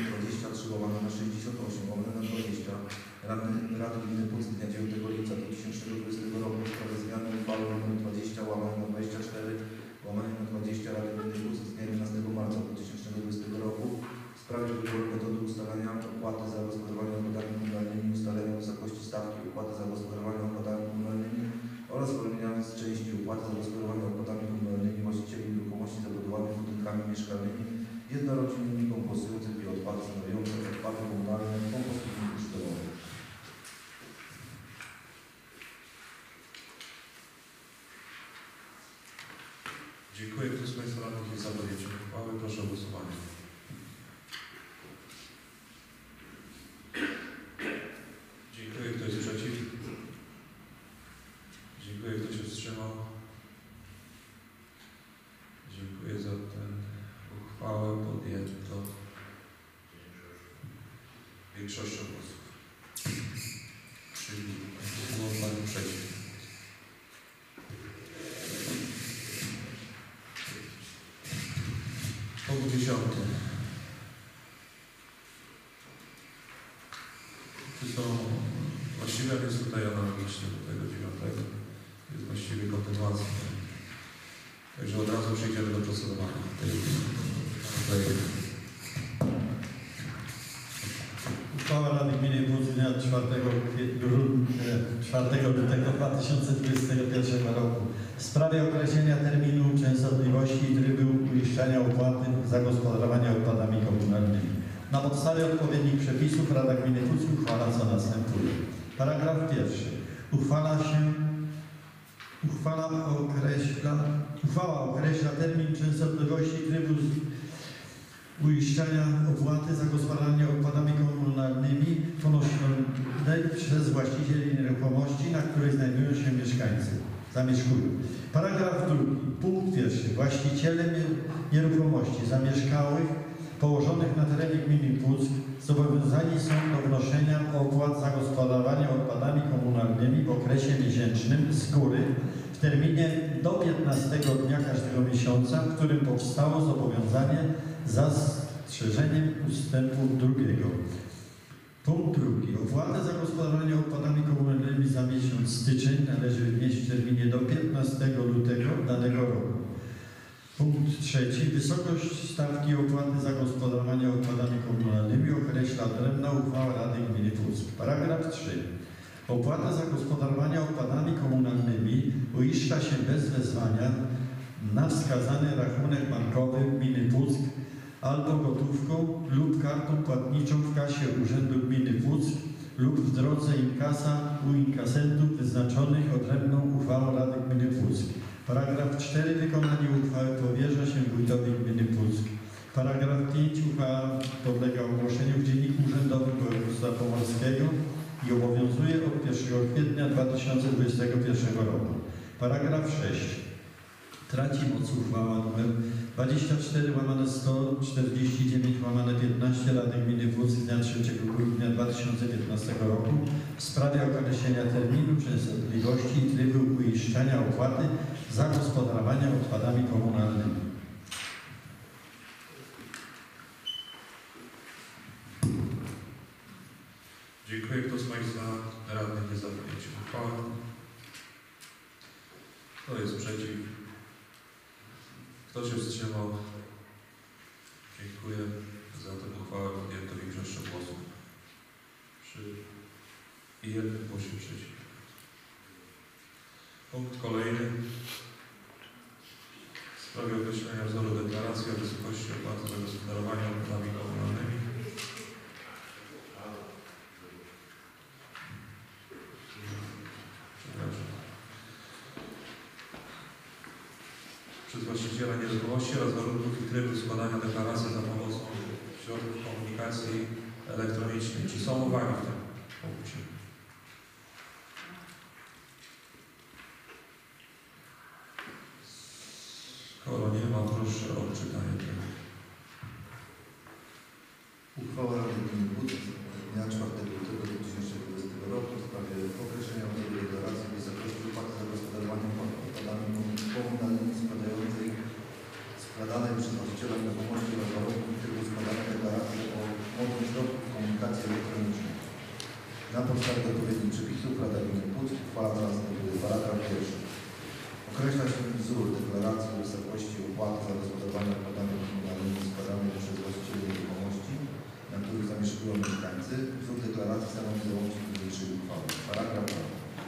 23/68/20 Rady Gminy Puck z dnia 9 lipca 2020 roku w sprawie zmiany uchwały nr 20/24/20 Rady Gminy Puck z dnia 11 marca 2020 roku w sprawie wyboru metody ustalania opłaty za gospodarowanie odpadami komunalnymi, ustalenia wysokości stawki opłaty za gospodarowanie odpadami komunalnymi oraz zwolnienia z części opłaty za gospodarowanie odpadami komunalnymi właścicieli nieruchomości zabudowanych budynkami mieszkalnymi jednorodzinnymi kompostujących bioodpady stanowiące odpady komunalne kompostowników szkołowych. Dziękuję. Kto z Państwa radnych jest za podjęciem uchwały? Proszę o głosowanie. Dziękuję. Kto jest przeciw? Dziękuję. Kto się wstrzymał? Dziękuję za tę uchwałę. Podjęto większością głosów. Czyli było Pani przeciw. Punkt 10. Czy są właściwe, jest tutaj analogiczne do tego 9. Jest właściwie kontynuacja. Także od razu przejdziemy do procedowania tej projektu. Uchwała Rady Gminy Puck z dnia 4 lutego 2021 roku w sprawie określenia terminu, częstotliwości i trybu uiszczania opłaty za gospodarowanie odpadami komunalnymi. Na podstawie odpowiednich przepisów Rada Gminy Puck uchwala co następuje. Paragraf 1. Uchwała określa termin, częstotliwości i trybu uiszczania opłaty za gospodarowanie odpadami komunalnymi ponoszonej przez właścicieli nieruchomości, na której znajdują się mieszkańcy. Zamieszkują. Paragraf 2. Punkt 1. Właściciele nieruchomości zamieszkałych położonych na terenie gminy Puck zobowiązani są do wnoszenia opłat za gospodarowanie odpadami komunalnymi w okresie miesięcznym z góry w terminie do 15 dnia każdego miesiąca, w którym powstało zobowiązanie z zastrzeżeniem ustępu 2. Punkt 2. Opłatę za gospodarowanie odpadami komunalnymi za miesiąc styczeń należy wnieść w terminie do 15 lutego danego roku. Punkt 3. Wysokość stawki opłaty za gospodarowanie odpadami komunalnymi określa odrębna uchwała Rady Gminy Puck. Paragraf 3. Opłata za gospodarowanie odpadami komunalnymi uiszcza się bez wezwania na wskazany rachunek bankowy gminy Puck albo gotówką lub kartą płatniczą w kasie Urzędu Gminy Puck lub w drodze inkasa u inkasentów wyznaczonych odrębną uchwałą Rady Gminy Puck. Paragraf 4. Wykonanie uchwały powierza się wójtowi gminy Puck. Paragraf 5. Uchwała podlega ogłoszeniu w Dzienniku Urzędowym Województwa Pomorskiego i obowiązuje od 1 kwietnia 2021 roku. Paragraf 6. Traci moc uchwała nr 24/149/15 Rady Gminy Puck z dnia 3 grudnia 2015 roku w sprawie określenia terminu, częstotliwości i trybu uiszczania opłaty za gospodarowanie odpadami komunalnymi. Dziękuję. Kto z Państwa radnych jest za podjęciem uchwały? Kto jest przeciw? Kto się wstrzymał? Dziękuję. Za tę uchwałę podjęto większością głosów. Przy jednym głosie przeciw. Punkt kolejny. W sprawie określenia wzoru deklaracji o wysokości opłaty za gospodarowanie odpadami komunalnymi. Przez właściciela nieruchomości oraz warunków i trybu składania deklaracji za pomocą środków komunikacji elektronicznej. Czy są uwagi w tym punkcie? Skoro nie ma, proszę o odczytanie tego. przez właściciela nieruchomości oraz warunków i trybu składania deklaracji o umowie środków komunikacji elektronicznej. Na podstawie odpowiednich przepisów Rada Gminy Puck uchwala następuje paragraf 1. Określa się wzór deklaracji o wysokości opłaty za gospodarowanie odpadami komunalnymi składanych przez właścicieli nieruchomości, na których zamieszkują mieszkańcy. Wzór deklaracji stanowi załącznik niniejszej uchwały. Paragraf 2.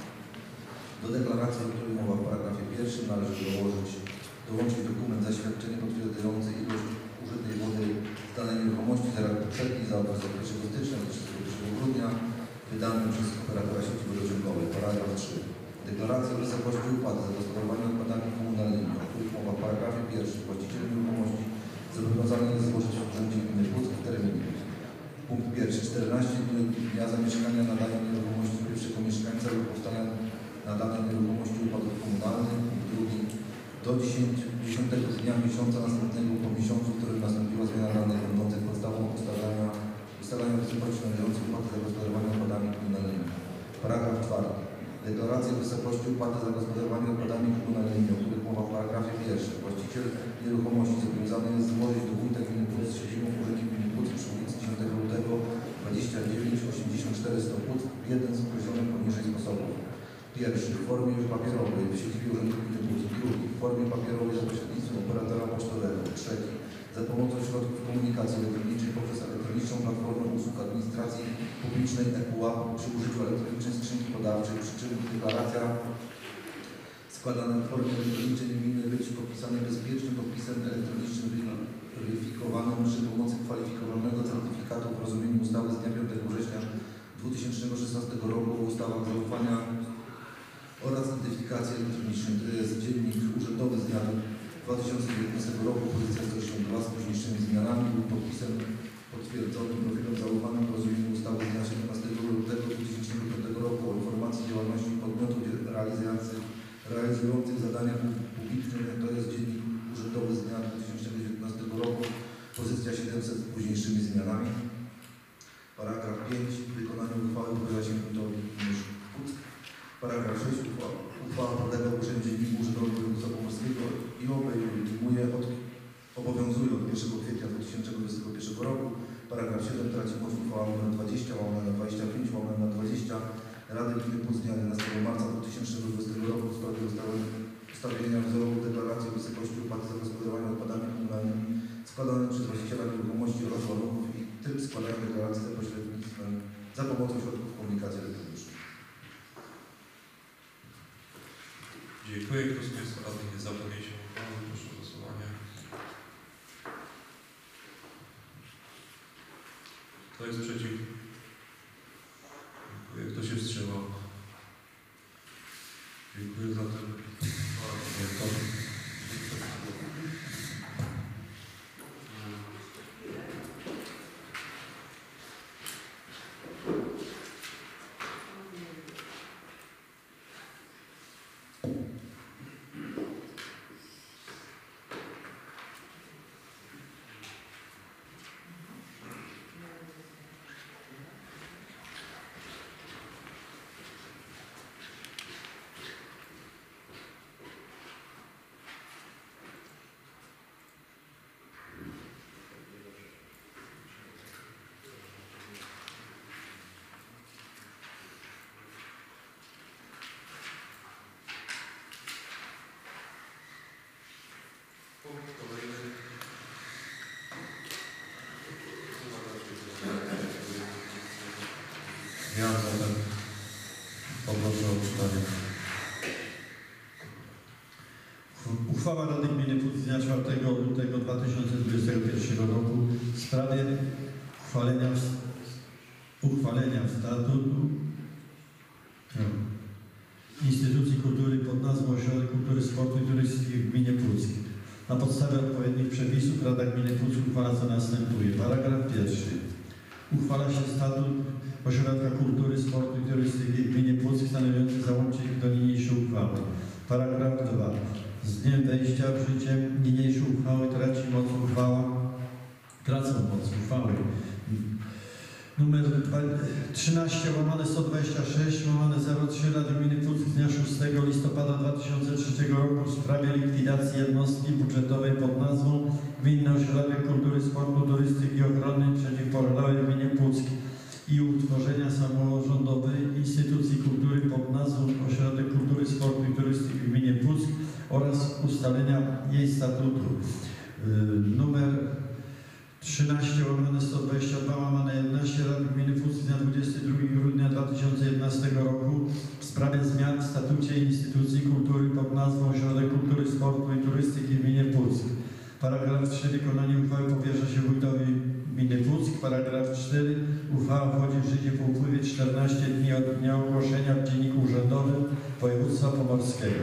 Do deklaracji, o której mowa w paragrafie 1, należy dołączyć dokument zaświadczenie potwierdzający ilość użytej wody z danej nieruchomości za rok poprzedni za okres od 1 stycznia do 31 grudnia wydany przez operatora sieci wodociągowej. Paragraf 3. Deklaracja o wysokości opłaty za gospodarowanie odpadami komunalnymi, o których mowa w paragrafie 1, właściciel nieruchomości zobowiązany jest złożyć w Urzędzie Gminy Puck w terminie. Punkt 1. 14 dni dnia zamieszkania na danej nieruchomości pierwszego mieszkańca lub powstania na danej nieruchomości odpadów komunalnych. Punkt 2. Do 10 dnia miesiąca następnego po miesiącu, w którym nastąpiła zmiana danych będących podstawą ustalania wysokości należącej opłaty za gospodarowanie odpadami komunalnymi. Paragraf 4. Deklaracja o wysokości opłaty za gospodarowanie odpadami komunalnymi, o których mowa w paragrafie 1. Właściciel nieruchomości zobowiązany jest złożyć do wójta gminy Puck z siedzibą w Urzędzie Gminy Puck przy ulicy 10 lutego 29 84 100 Puck w jeden z określonych poniżej sposobów. Pierwszy w formie papierowej w siedzibie Urzędu Gminy Puck. Drugi w formie papierowej za pośrednictwem operatora pocztowego. Trzeci za pomocą środków komunikacji elektronicznej poprzez elektroniczną platformę usług administracji publicznej ePUAP przy użyciu elektronicznej skrzynki podawczej, przy czym deklaracja składana w formie elektronicznej winny być podpisana bezpiecznym podpisem elektronicznym weryfikowanym przy pomocy kwalifikowanego certyfikatu w rozumieniu ustawy z dnia 5 września 2016 roku o ustawach zaufania oraz identyfikacji elektronicznej. To jest dziennik urzędowy z dnia 2019 roku, pozycja 182 z późniejszymi zmianami lub podpisem potwierdzonym profilem zaufanym w rozumieniu ustawy z dnia 17 lutego 2005 roku o informacji działalności podmiotów realizujących zadania publiczne. To jest dziennik urzędowy z dnia 2019 roku, pozycja 700 z późniejszymi zmianami. Paragraf 5. Wykonanie uchwały wyraża się wójtowi gminy Puck. Paragraf 6. Uchwała podlega ogłoszeniu dzienniku urzędowego województwa pomorskiego i obowiązuje od 1 kwietnia 2021 roku. Paragraf 7. Traci moc uchwała nr 20/25/20 Rady Gminy Puck z dnia 11 marca 2020 roku w sprawie ustawienia wzoru deklaracji o wysokości opłaty za gospodarowanie odpadami komunalnymi składanej przez właściciela nieruchomości oraz warunków i tryb składania deklaracji za pomocą środków komunikacji elektronicznej. Dziękuję. Kto z Państwa radnych jest za podjęciem uchwały? Proszę o głosowanie. Kto jest przeciw? Dziękuję. Kto się wstrzymał? Dziękuję za ten uchwałę. Ja zatem poproszę o czytanie. Uchwała Rady Gminy Puck z dnia 4 lutego 2021 roku w sprawie uchwalenia statutu instytucji kultury pod nazwą Ośrodek Kultury, Sportu i Turystyki w gminie Puck. Na podstawie odpowiednich przepisów Rada Gminy Puck uchwala co następuje. Paragraf 1. Uchwala się statut Ośrodka Kultury, Sportu i Turystyki w gminie Puck stanowiący załącznik do niniejszej uchwały. Paragraf 2. Z dniem wejścia w życie niniejszej uchwały tracą moc uchwały numer 13/126/03 Rady Gminy Puck z dnia 6 listopada 2003 roku w sprawie likwidacji jednostki budżetowej pod nazwą Gminny Ośrodek Kultury, Sportu, Turystyki i Ochrony Przeciwpożarowej w gminie Puck i utworzenia samorządowej instytucji kultury pod nazwą Ośrodek Kultury, Sportu i Turystyki w gminie Puck oraz ustalenia jej statutu. Numer 13/122/11 Rady Gminy Puck z dnia 22 grudnia 2011 roku w sprawie zmian w statucie instytucji kultury pod nazwą Ośrodek Kultury, Sportu i Turystyki w gminie Puck. Paragraf 3. Wykonanie uchwały powierza się wójtowi gminy Puck. Paragraf 4. Uchwała wchodzi w życie po upływie 14 dni od dnia ogłoszenia w Dzienniku Urzędowym Województwa Pomorskiego.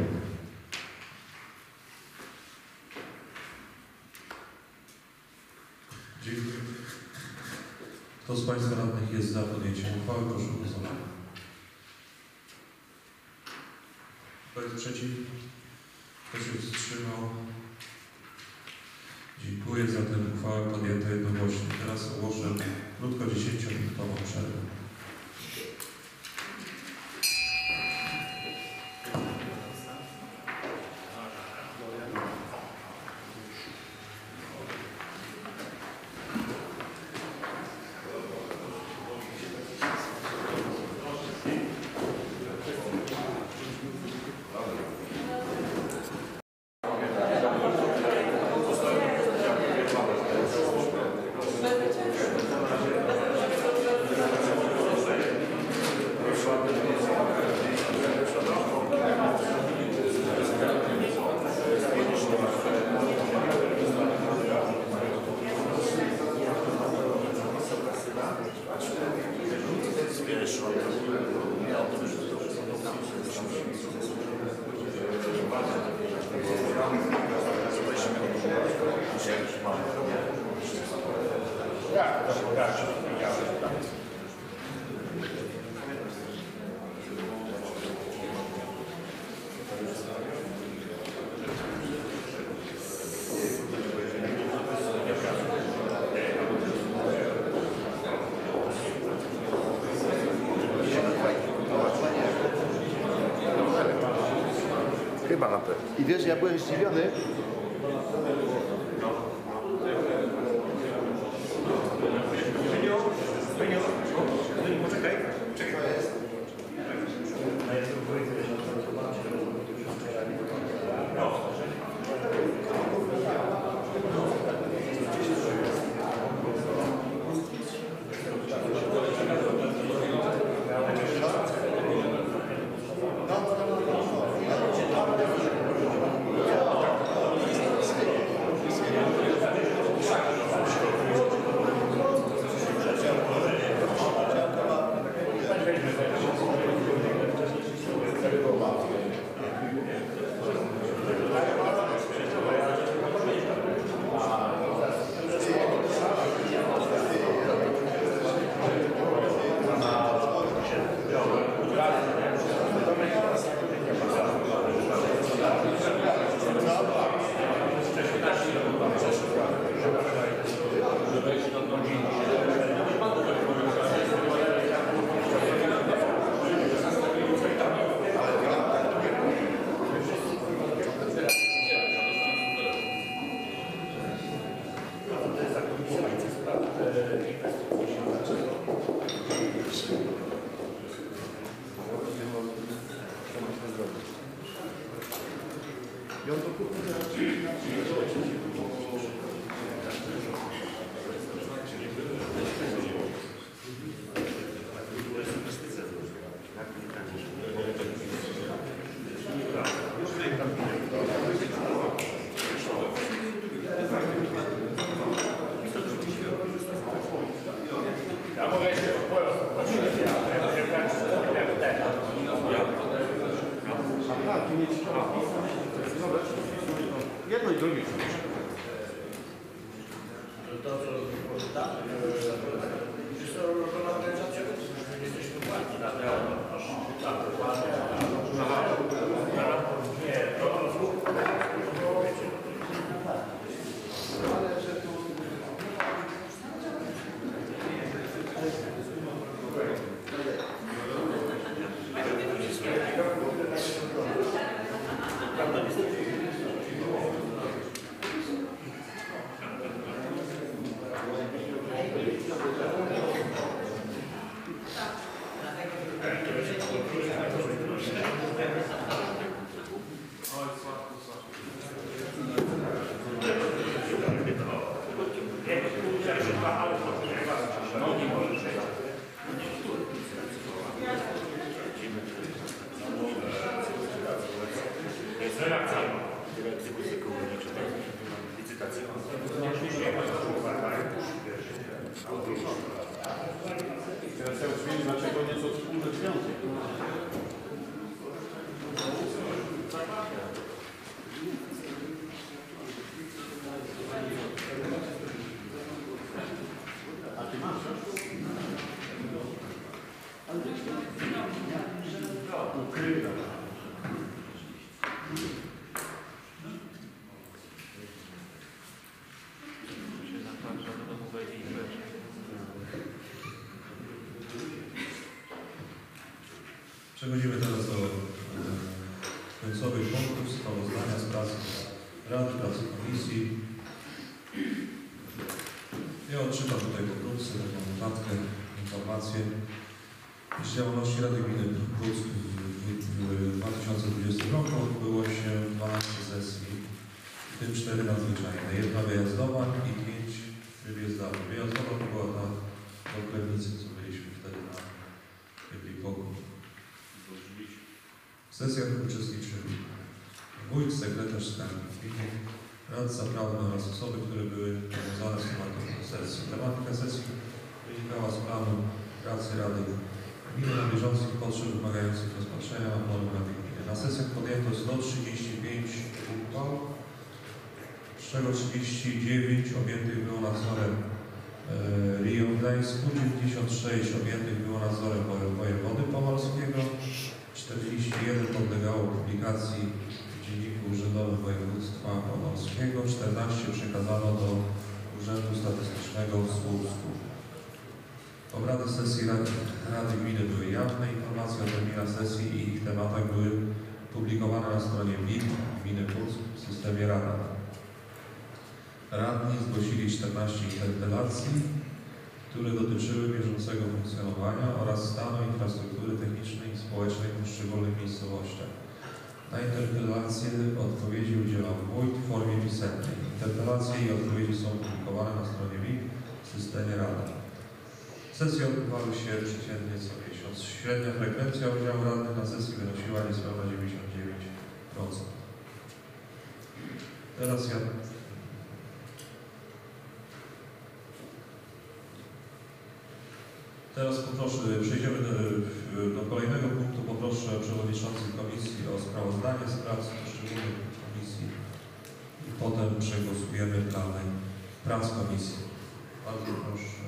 Dziękuję. Kto z Państwa radnych jest za podjęciem uchwały? Proszę o głosowanie. Kto jest przeciw? Kto się wstrzymał? Dziękuję. Zatem uchwałę podjęto jednogłośnie. Teraz ogłoszę krótko 10-minutową przerwę. Chyba na pewno. I wiesz, ja byłem zdziwiony. Poczekaj. Jedno i drugie. Przechodzimy teraz do końcowych punktów sprawozdania z pracy Rady, pracy Komisji. Ja odczytam tutaj pokrótce taką notatkę, informację. Z działalności Rady Gminy Puck w 2020 roku odbyło się 12 sesji, w tym 4 nadzwyczajne, 1 wyjazdowa i 5 w trybie zdalnym. Wyjazdowa to była ta do Klewnicy, co byliśmy wtedy na Wielkiej. W sesjach uczestniczyli wójt, sekretarz skarbnik gminy, radca prawny oraz osoby, które były powiązane z tematem sesji. Tematyka sesji wynikała z planu pracy Rady Gminy na bieżących potrzeb wymagających rozpatrzenia na forum Rady Gminy. Na sesjach podjęto 135 uchwał, z czego 39 objętych było nadzorem RIO w Gdańsku, 96 objętych było nadzorem wojewody pomorskiego, 41 podlegało publikacji w Dzienniku Urzędowym Województwa Pomorskiego, 14 przekazano do Urzędu Statystycznego w Słupsku. Obrady sesji Rady Gminy były jawne, informacje o terminach sesji i ich tematach były publikowane na stronie WIB Gminy Puck w systemie Rada. Radni zgłosili 14 interpelacji, które dotyczyły bieżącego funkcjonowania oraz stanu infrastruktury technicznej i społecznej w poszczególnych miejscowościach. Na interpelacje odpowiedzi udzielał wójt w formie pisemnej. Interpelacje i odpowiedzi są publikowane na stronie WIB w systemie Rada. Sesje odbywały się przeciętnie co miesiąc. Średnia frekwencja udziału radnych na sesji wynosiła niespełna 99%. Teraz poproszę, przejdziemy do kolejnego punktu. Poproszę przewodniczących komisji o sprawozdanie z prac poszczególnych komisji i potem przegłosujemy plany prac komisji. Bardzo proszę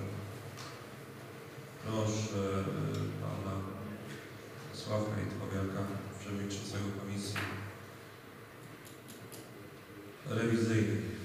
pana Sławka Itkowiaka, przewodniczącego komisji rewizyjnej.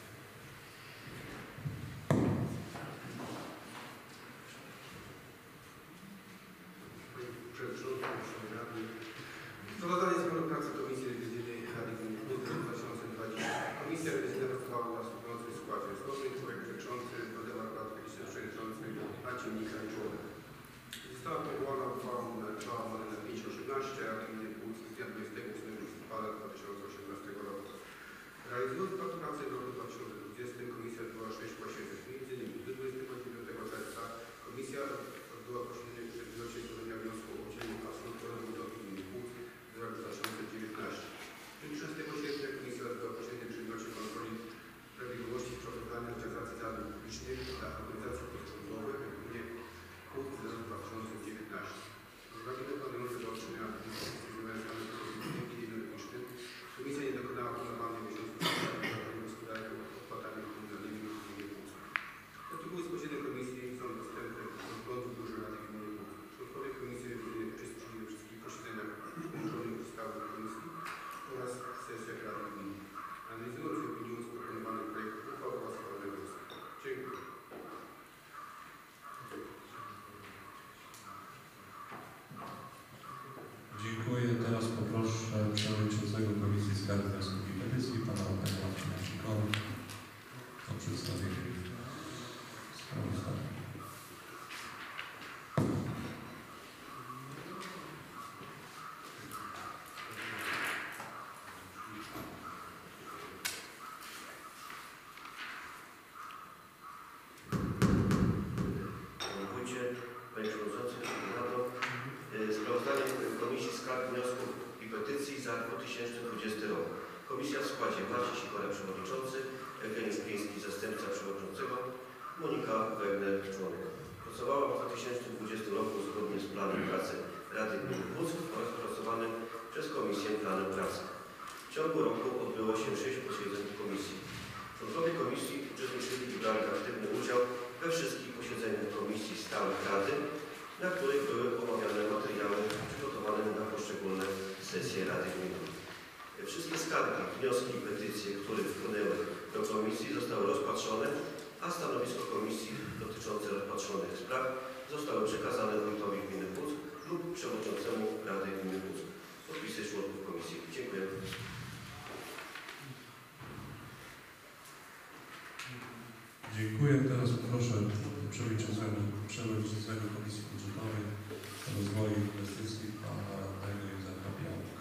Sprawozdanie z planu pracy Komisji Rewizyjnej Rady Gminy Puck 2020. Komisja rewizyjna pracowała w następującym składzie. Słownik, człowiek przeczący, Waldemar Brat, przewodniczący, Maciej Mika i członek. Została powołana uchwałą nr 518 Rady Gminy Puck z dnia 28 listopada 2018 roku. Realizując plan pracy w roku 2020 komisja odbyła 6 posiedzeń. Między innymi 29 czerwca komisja odbyła posiedzenie w przedmiocie złożenia wniosku o udzielenie absolutorium do gminy Puck w roku 2019. 16 sierpnia komisja odbyła posiedzenie w przedmiocie kontroli prawidłowości sprawozdania z realizacji zadań publicznych dla organizacji pozarządowych w gminie Puck w roku 2019. Z uwagi na planujące do otrzymania instytucji związane z ekonomicznym, komisja nie dokonała planowanej miesiącu gospodarki odpadami komunalnymi w gminie Puck. Artykuły z posiedzeń komisji są dostępne w podglądu Biurze Rady Gminy Puck. Członkowie komisji rewizyjnej uczestniczyli we wszystkich posiedzeniach połączonych ustawą komisji oraz sesjach Rady Gminy. Analizując i opiniując proponowany projekt uchwał oraz składane wnioski. Dziękuję. Dziękuję. Teraz poproszę przewodniczącego Komisji Skarg, Wniosków i Petycji, pana Marcina Cikoła o przedstawienie sprawozdania. Panie Przewodniczący, sprawozdanie Komisji Skarg, Wniosków i Petycji za 2020 rok. Komisja w składzie Marcin Sikora, przewodniczący, Eugen Spiński, zastępca przewodniczącego, Monika Wegner, członek. Pracowała w 2020 roku zgodnie z planem pracy Rady Gminy Puck oraz opracowanym przez Komisję planem pracy. W ciągu roku odbyło się 6 posiedzeń komisji. Członkowie komisji uczestniczyli i brali aktywny udział we wszystkich posiedzeniach komisji stałych Rady, na których były omawiane materiały przygotowane na poszczególne sesje Rady Gminy. Wszystkie skargi, wnioski i petycje, które wpłynęły do komisji, zostały rozpatrzone Dziękuję. Teraz poproszę przewodniczącego Komisji Budżetowej Rozwoju Inwestycji pana radnego Józefa Białka.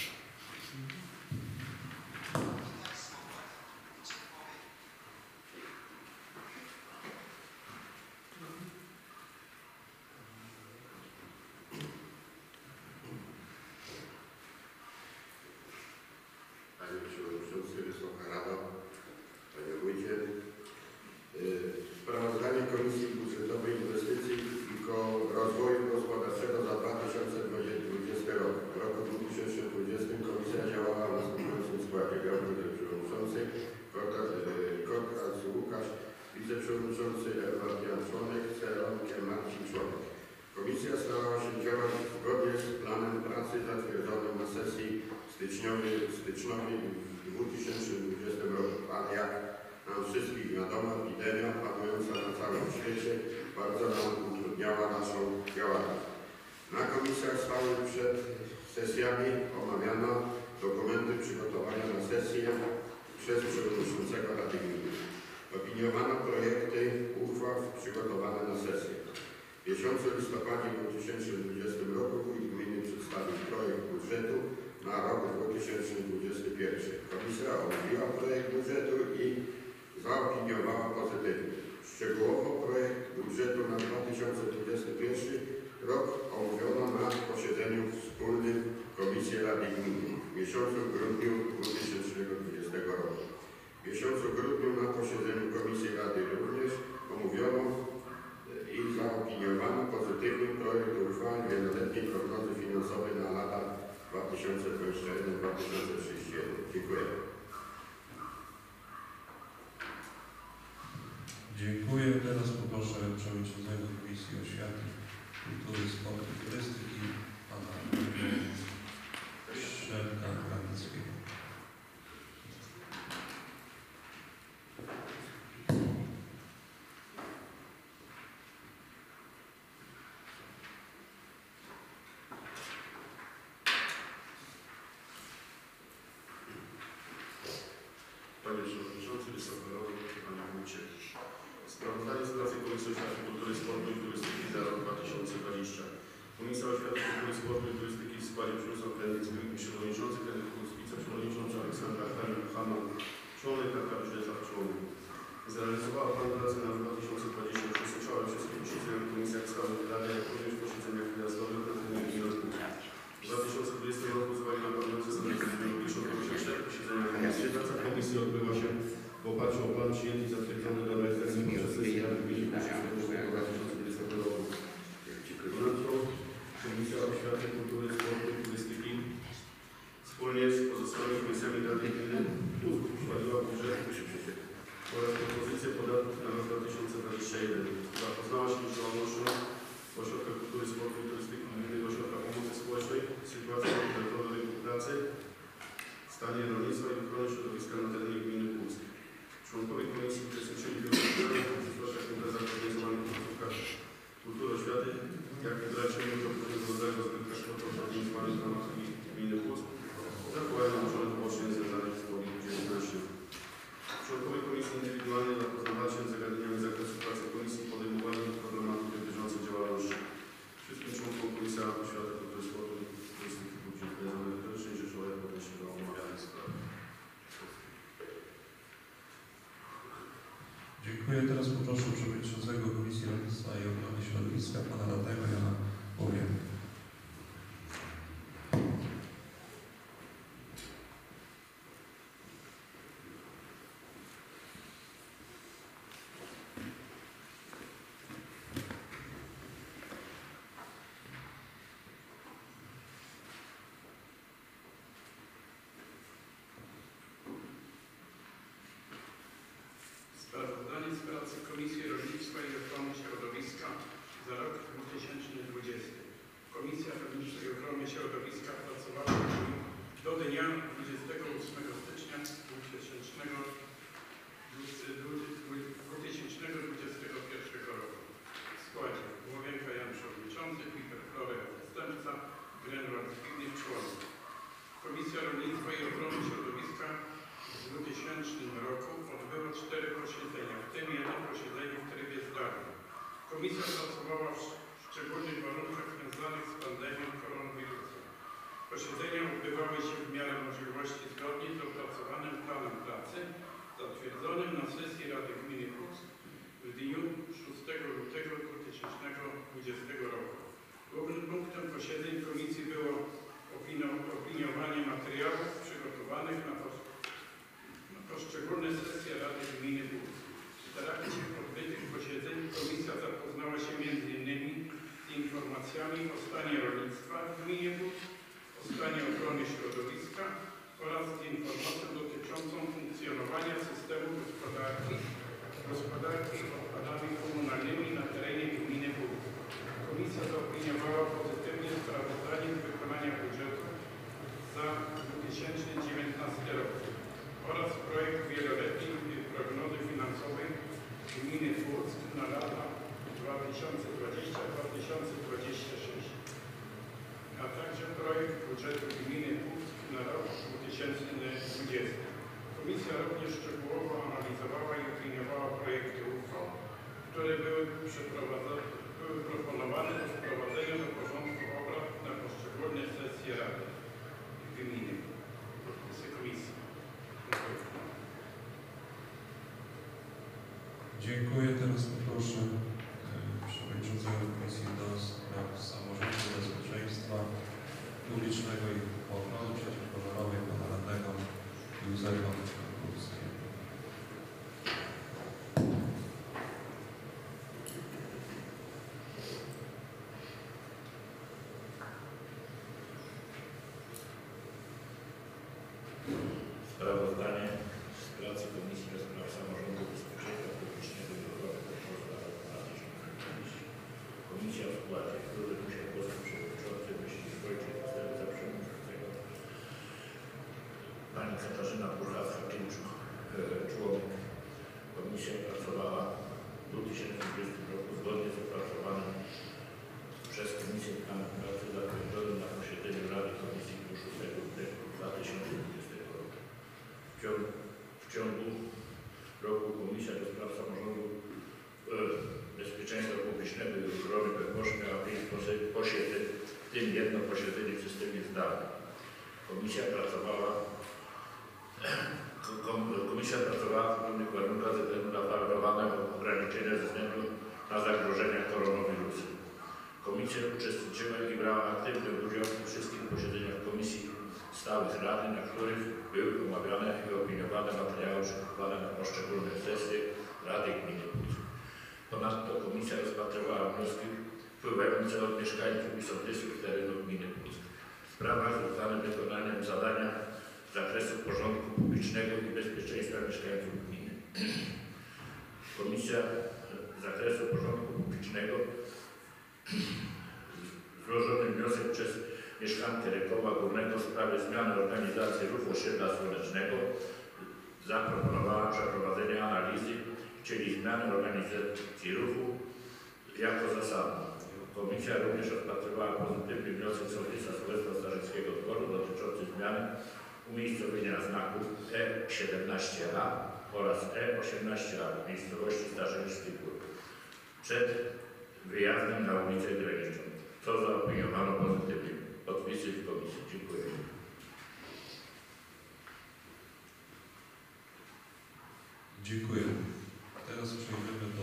Panie Przewodniczący, Wysoka Rado, Panie Wójcie. Sprawozdanie Komisji Budżetowej Inwestycji i Rozwoju Gospodarczego za 2020 rok. W roku 2020 Komisja działała w następującym składzie. Białko Przewodniczący, Korkas Łukasz, Wiceprzewodniczący Edward Jan Członek, Ceronkę Marcin Członek. Komisja starała się działać zgodnie z planem pracy zatwierdzonym na sesji styczniowej w 2020 roku, a jak nam wszystkich wiadomo, epidemia panująca na całym świecie bardzo nam utrudniała naszą działalność. Na komisjach stały przed sesjami omawiano dokumenty przygotowane na sesję przez Przewodniczącego Rady Gminy. Opiniowano projekty uchwał przygotowane na sesję. W miesiącu listopadzie 2020 roku Wójt Gminy przedstawił projekt budżetu na rok 2021. Komisja omówiła projekt budżetu i zaopiniowała pozytywnie. Szczegółowo projekt budżetu na 2021 rok omówiono na posiedzeniu wspólnym Komisji Rady Gminy w miesiącu grudniu 2020 roku. W miesiącu grudniu na posiedzeniu Komisji Rady również omówiono i zaopiniowano pozytywny projekt uchwały wieloletniej prognozy finansowej na lata 2021-2031. Dziękuję. Dziękuję. Teraz poproszę przewodniczącego Komisji Oświaty, Kultury, Sportu i Turystyki pana Szewka Granickiego. Panie Przewodniczący, Wysoka Rado, Panie Wójcie. Sprawozdanie z pracy Komisji Oświaty, Kultury, Sportu i Turystyki za rok 2020. Komisja Oświaty, Kultury, Sportu i Turystyki w składzie Przemysław Kręcki, Przewodniczący Henryk Kurz, Wiceprzewodniczący Aleksandra Haman, członek Katarzyna Człowiek członek. Zrealizowała Pan pracę na 2020 uczestniczyła we wszystkich posiedzeniach Komisji Stałych Rady, jak również w posiedzeniach wyjazdowych na terenie roku. W 2020 roku z uwagi na panujące stany epidemiologiczne odbyły się 4 posiedzenia Komisji. Praca Komisji odbyła się w oparciu o plan przyjęty i zatwierdzony do realizacji przez sesję Rady Gminy 2020 roku. Ponadto Komisja Oświaty, Kultury, Sportu i Turystyki wspólnie z pozostałymi komisjami Rady Gminy uchwaliła budżet oraz propozycje podatków na rok 2021. Zapoznała się z działalnością Ośrodka Kultury, Sportu i Turystyki Gminnego Ośrodka Pomocy Społecznej, sytuacją na rynku pracy, stanie rolnictwa i ochrony środowiska na terenie gminy Puck. Członkowie komisji uczestniczyli w czynnościach imprezach organizowanych w placówkach kultury, oświaty, jak i wyraźnie do różnego zbiórka sportowych organizowanych w ramach gminy Puck, zachowają nałożone połączenie związanych z COVID-19. Członkowie komisji indywidualnie zapoznawali się z zagadnieniami z zakresu pracy komisji i podejmowali problematykę bieżącej działalności. Wszystkim członkom Komisja Oświaty, Kultury, Sportu i Turystyki dziękuję za merytoryczne i rzeczowe podejście do omawianych spraw. Dziękuję. Teraz poproszę przewodniczącego Komisji Rolnictwa i Ochrony Środowiska pana radnego Jana Bowiaka. Sprawozdanie z pracy Komisji Rolnictwa i Ochrony Środowiska za rok 2020. Komisja Rolnictwa i Ochrony Środowiska pracowała do dnia 28 stycznia 2021 roku. W składzie Głowienka Jan Przewodniczący, Piper Florek Zastępca, Grenwald Zbigniew Członek. Komisja Rolnictwa i Ochrony Środowiska w 2000 roku odbyła 4 posiedzenia, w tym jeden Komisja pracowała w szczególnych warunkach związanych z pandemią koronawirusa. Posiedzenia odbywały się w miarę możliwości zgodnie z opracowanym planem pracy zatwierdzonym na sesji Rady Gminy Puck w dniu 6 lutego 2020 roku. Głównym punktem posiedzeń komisji było opiniowanie materiałów przygotowanych na poszczególne sesje Rady Gminy Puck. W trakcie odbytych posiedzeń komisja zapoznała się m.in. z informacjami o stanie rolnictwa w gminie Puck, o stanie ochrony środowiska oraz z informacją dotyczącą funkcjonowania systemu gospodarki odpadami komunalnymi na terenie gminy Puck. Komisja zaopiniowała pozytywnie sprawozdanie z wykonania budżetu za 2019 rok oraz projekt wieloletniej prognozy finansowej gminy Puck na lata 2020-2026, a także projekt budżetu gminy Puck na rok 2020. Komisja również szczegółowo analizowała i opiniowała projekty uchwał, które były proponowane do wprowadzenia do porządku obrad na poszczególne sesje Rady Gminy. Komisji. Dziękuję. Teraz poproszę przewodniczącego Komisji do Spraw Samorządu, Bezpieczeństwa Publicznego i Ochrony Przeciwpożarowej pana radnego Józefa Kurskiego. Sprawozdanie z pracy Komisji do Spraw Samorządu, Bezpieczeństwa Publicznego i Ochrony Przeciwpożarowej za rok 2020. Komisja w składzie, w którym musiał głos przewodniczący, myśli Wojciech, zastępca przewodniczącego, pani Katarzyna Burchacka-Klimczuk, członek. Komisja pracowała w 2020 roku zgodnie z opracowanym przez Komisję planem pracy zatwierdzonym na posiedzeniu Rady Komisji 6 lutego 2020 roku. W ciągu roku Komisja do Spraw Samorządu, Bezpieczeństwa Publicznego i Ochrony Wewnętrznej miała 5 posiedzeń, w tym jedno posiedzenie w systemie zdalnym. Komisja pracowała w trudnych warunkach ze względu na planowane ograniczenia ze względu na zagrożenia koronawirusem. Komisja uczestniczyła i brała aktywny udział w wszystkich posiedzeniach Komisji Stałych Rady, na których były omawiane i opiniowane materiały przygotowane na poszczególne sesje Rady Gminy Puck. Ponadto Komisja rozpatrywała wnioski wpływające od mieszkańców i sołtysów terenu gminy Puck w sprawach związanych z wykonaniem zadania z zakresu porządku publicznego i bezpieczeństwa mieszkańców gminy. Komisja z zakresu porządku publicznego złożony wniosek przez mieszkankę Rykowa Górnego w sprawie zmiany organizacji ruchu osiedla słonecznego zaproponowała przeprowadzenie analizy, czyli zmiany organizacji ruchu jako zasadną. Komisja również rozpatrywała pozytywny wniosek sołtysa Sołectwa Starzyckiego Dworu dotyczący zmiany umiejscowienia znaków E17A oraz E18A w miejscowości Starzyński Dwór przed wyjazdem na ulicę Graniczną, co zaopiniowano pozytywnie. Podpisy w komisji. Dziękuję. Dziękuję. Teraz przejdziemy do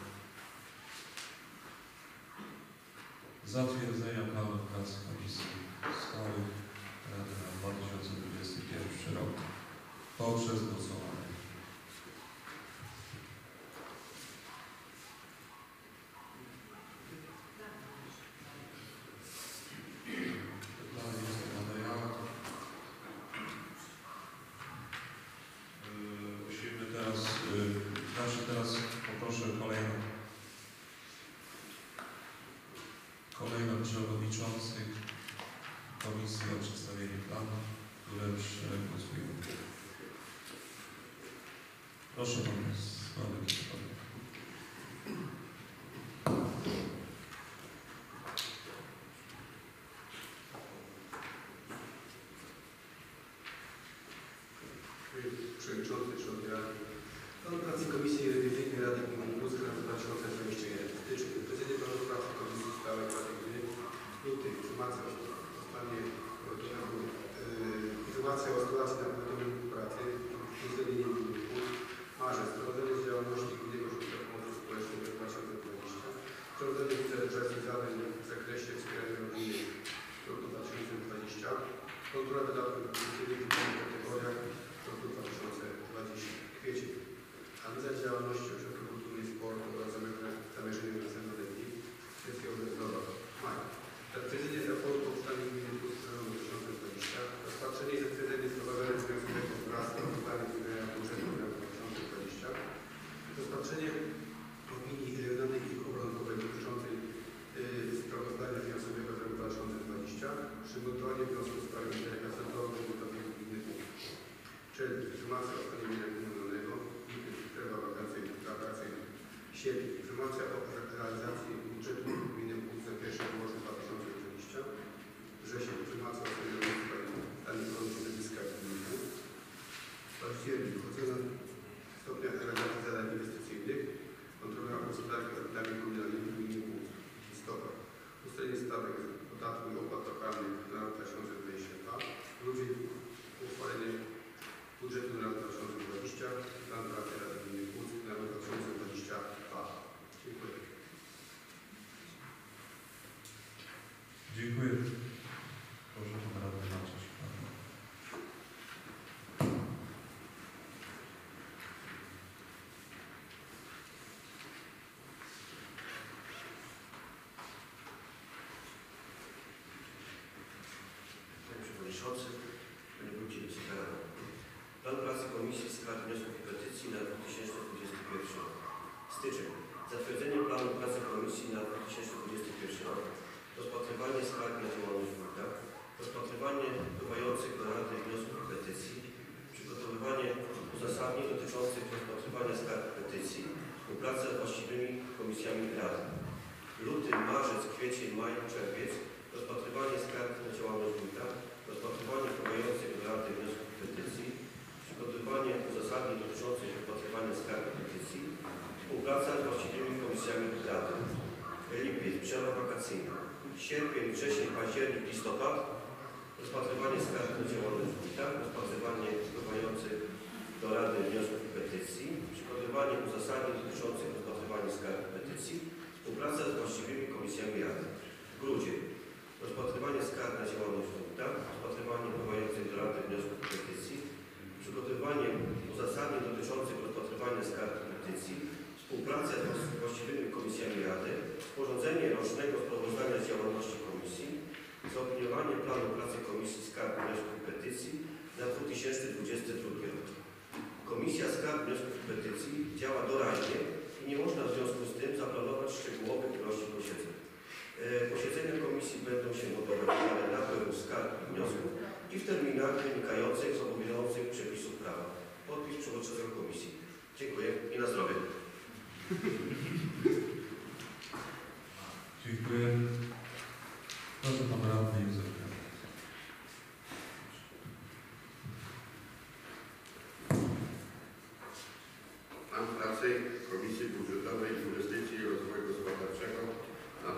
zatwierdzenia planu pracy Komisji Stałych Rady na 2021 rok poprzez głosowanie. Teraz poproszę kolejno przewodniczących komisji o przedstawienie planu, które już głosujemy. Proszę Pan Sławek. Przewodniczący, członkowie Rady. Plan pracy Komisji Rewizyjnej Rady Gminy Puck na 2021 styczniu. informacja o sytuacji na powiatowym pracy w uwzględnieniu gminy Puck. Marzec. Prowadzenie z działalności Gminnego Ośrodka Pomocy Społecznej w 2020. Prowadzenie wicerealizacji zadań w zakresie wspierania rodziny w roku 2020. Kontrola wydatków w innych kategoriach w roku 2020. Kwiecień. Analiza działalności Ośrodka Kultury i Sportu oraz zamierzenia na następnoletni. Kwestia obowiązkowa. Maj. Zatwierdzenie raportu o stanie gminy Puck w roku 2020. Rozpatrzenie i zatwierdzenie wprowadzenia wniosków wraz z sprawozdania zmieniania budżetu w roku 2020. Rozpatrzenie opinii Regionalnej Izby Obrachunkowej dotyczącej sprawozdania finansowego z roku 2020. Przygotowanie wniosku w sprawie udzielenia centralnego budowy gminy Puck. Czerwiec. Informacja o stanie mienia komunalnego. Przerwa wakacyjna. Sierpień. Informacja o realizacji budżetu gminy Puck za pierwszy półrocz 2020. Wrzesień. Informacja o stanie ochrony środowiska gminy Puck. Październik. Ocena stopnia realizacji zadań inwestycyjnych. Kontrola gospodarki aktami komunalnymi w gminie Puck. Listopad. Ustalenie stawek podatku i opłat lokalnych na rok 2022. Grudzień. Uchwalenie budżetu na rok 2020. Plan pracy Rady Gminy Puck na rok 2022. Dziękuję. Dziękuję. Proszę pan radny Maciej. Panie Przewodniczący, Panie Wójcie Wicekarny. Plan pracy Komisji Skarg, Wniosków i Petycji na 2021 rok. Styczeń. Zatwierdzenie planu pracy Komisji na 2021 rok. Rozpatrywanie skarg na działalność wójta. Rozpatrywanie wpływających do Rady wniosków i petycji. Przygotowywanie uzasadnień dotyczących rozpatrywania skarg i petycji. Współpraca z właściwymi komisjami Rady. Luty, marzec, kwiecień, maj, czerwiec. Rozpatrywanie skarg na działalność wójta. Rozpatrywanie wpływających do Rady wniosków i petycji. Przygotowywanie uzasadnień dotyczących rozpatrywania skarg i petycji. Współpraca z właściwymi komisjami Rady. Lipiec, przerwa wakacyjna. Sierpień, wrzesień, październik, listopad. Rozpatrywanie skarg na działalność wójta. Rozpatrywanie wpływających do Rady wniosków i petycji. Przygotowywanie uzasadnień dotyczących rozpatrywania skarg i petycji. Współpraca z właściwymi komisjami Rady. Grudzień. Rozpatrywanie skarg na działalność wójta. Rozpatrywanie wpływających do Rady wniosków i petycji. Przygotowywanie uzasadnień dotyczących rozpatrywania skarg i petycji. Współpraca z właściwymi komisjami Rady. Sporządzenie rocznego sprawozdania z działalności komisji. Zaopiniowanie planu pracy Komisji Skarg, Wniosków i Petycji na 2022 rok. Komisja Skarg, Wniosków i Petycji działa doraźnie i nie można w związku z tym zaplanować szczegółowych ilości posiedzeń. Posiedzenia komisji będą się odbywać na pełen skarg i wniosków i w terminach wynikających z obowiązujących przepisów prawa. Podpis przewodniczącego komisji. Dziękuję i na zdrowie. Dziękuję. Proszę pan radny Józef. Plan pracy Komisji Budżetowej, Inwestycji i Rozwoju Gospodarczego na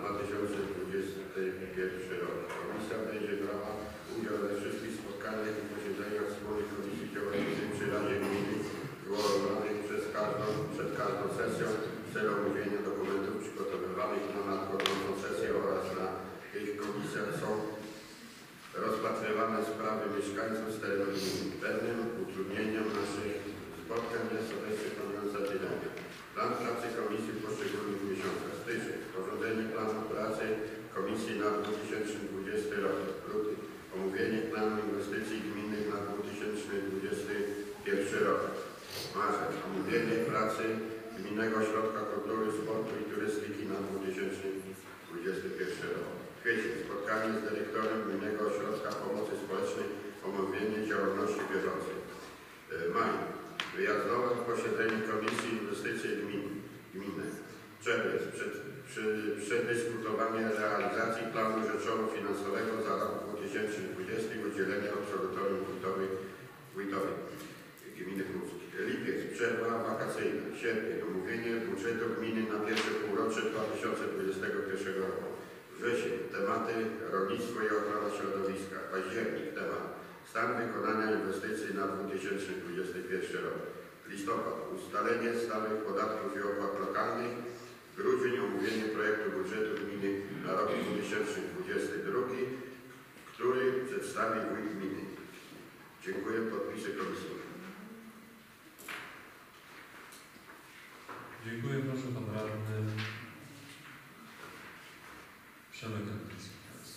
2021 rok. Komisja będzie brała udział we wszystkich spotkaniach i posiedzeniach wspólnych komisji działających przy Radzie Gminy zwołanych przed każdą sesją w celu omówienia dokumentów przygotowywanych na nadchodzącą sesję oraz na tych komisjach są rozpatrywane sprawy mieszkańców z terenu gminy. Pewnym utrudnieniem naszych spotkań jest obecnie panująca epidemia. Plan pracy komisji w poszczególnych miesiącach. Styczeń. Sporządzenie planu pracy komisji na 2020 rok. Luty. Omówienie planu inwestycji gminnych na 2021 rok. Marzec. Omówienie pracy Gminnego Ośrodka Kultury, Sportu i Turystyki na 2021 rok. Kwiecień. Spotkanie z dyrektorem Gminnego Ośrodka Pomocy Społecznej. Omówienie działalności bieżącej. Maj. Wyjazdowe posiedzenie Komisji Inwestycji Gminne. Czerwiec. Przedyskutowanie realizacji planu rzeczowo-finansowego za rok 2020 udzielenia absolutorium wójtowi gminy Puck. Lipiec. Przerwa wakacyjna. Sierpień. Omówienie budżetu gminy na pierwsze półrocze 2021 roku. Wrzesień. Tematy rolnictwo i ochrona środowiska. Październik. Temat Stan wykonania inwestycji na 2021 rok. Listopad. Ustalenie stawek podatków i opłat lokalnych. Grudzień. Omówienie projektu budżetu gminy na rok 2022, który przedstawi wójt gminy. Dziękuję. Podpisy komisji. Dziękuję. Proszę pan radny Przemek Kępicki.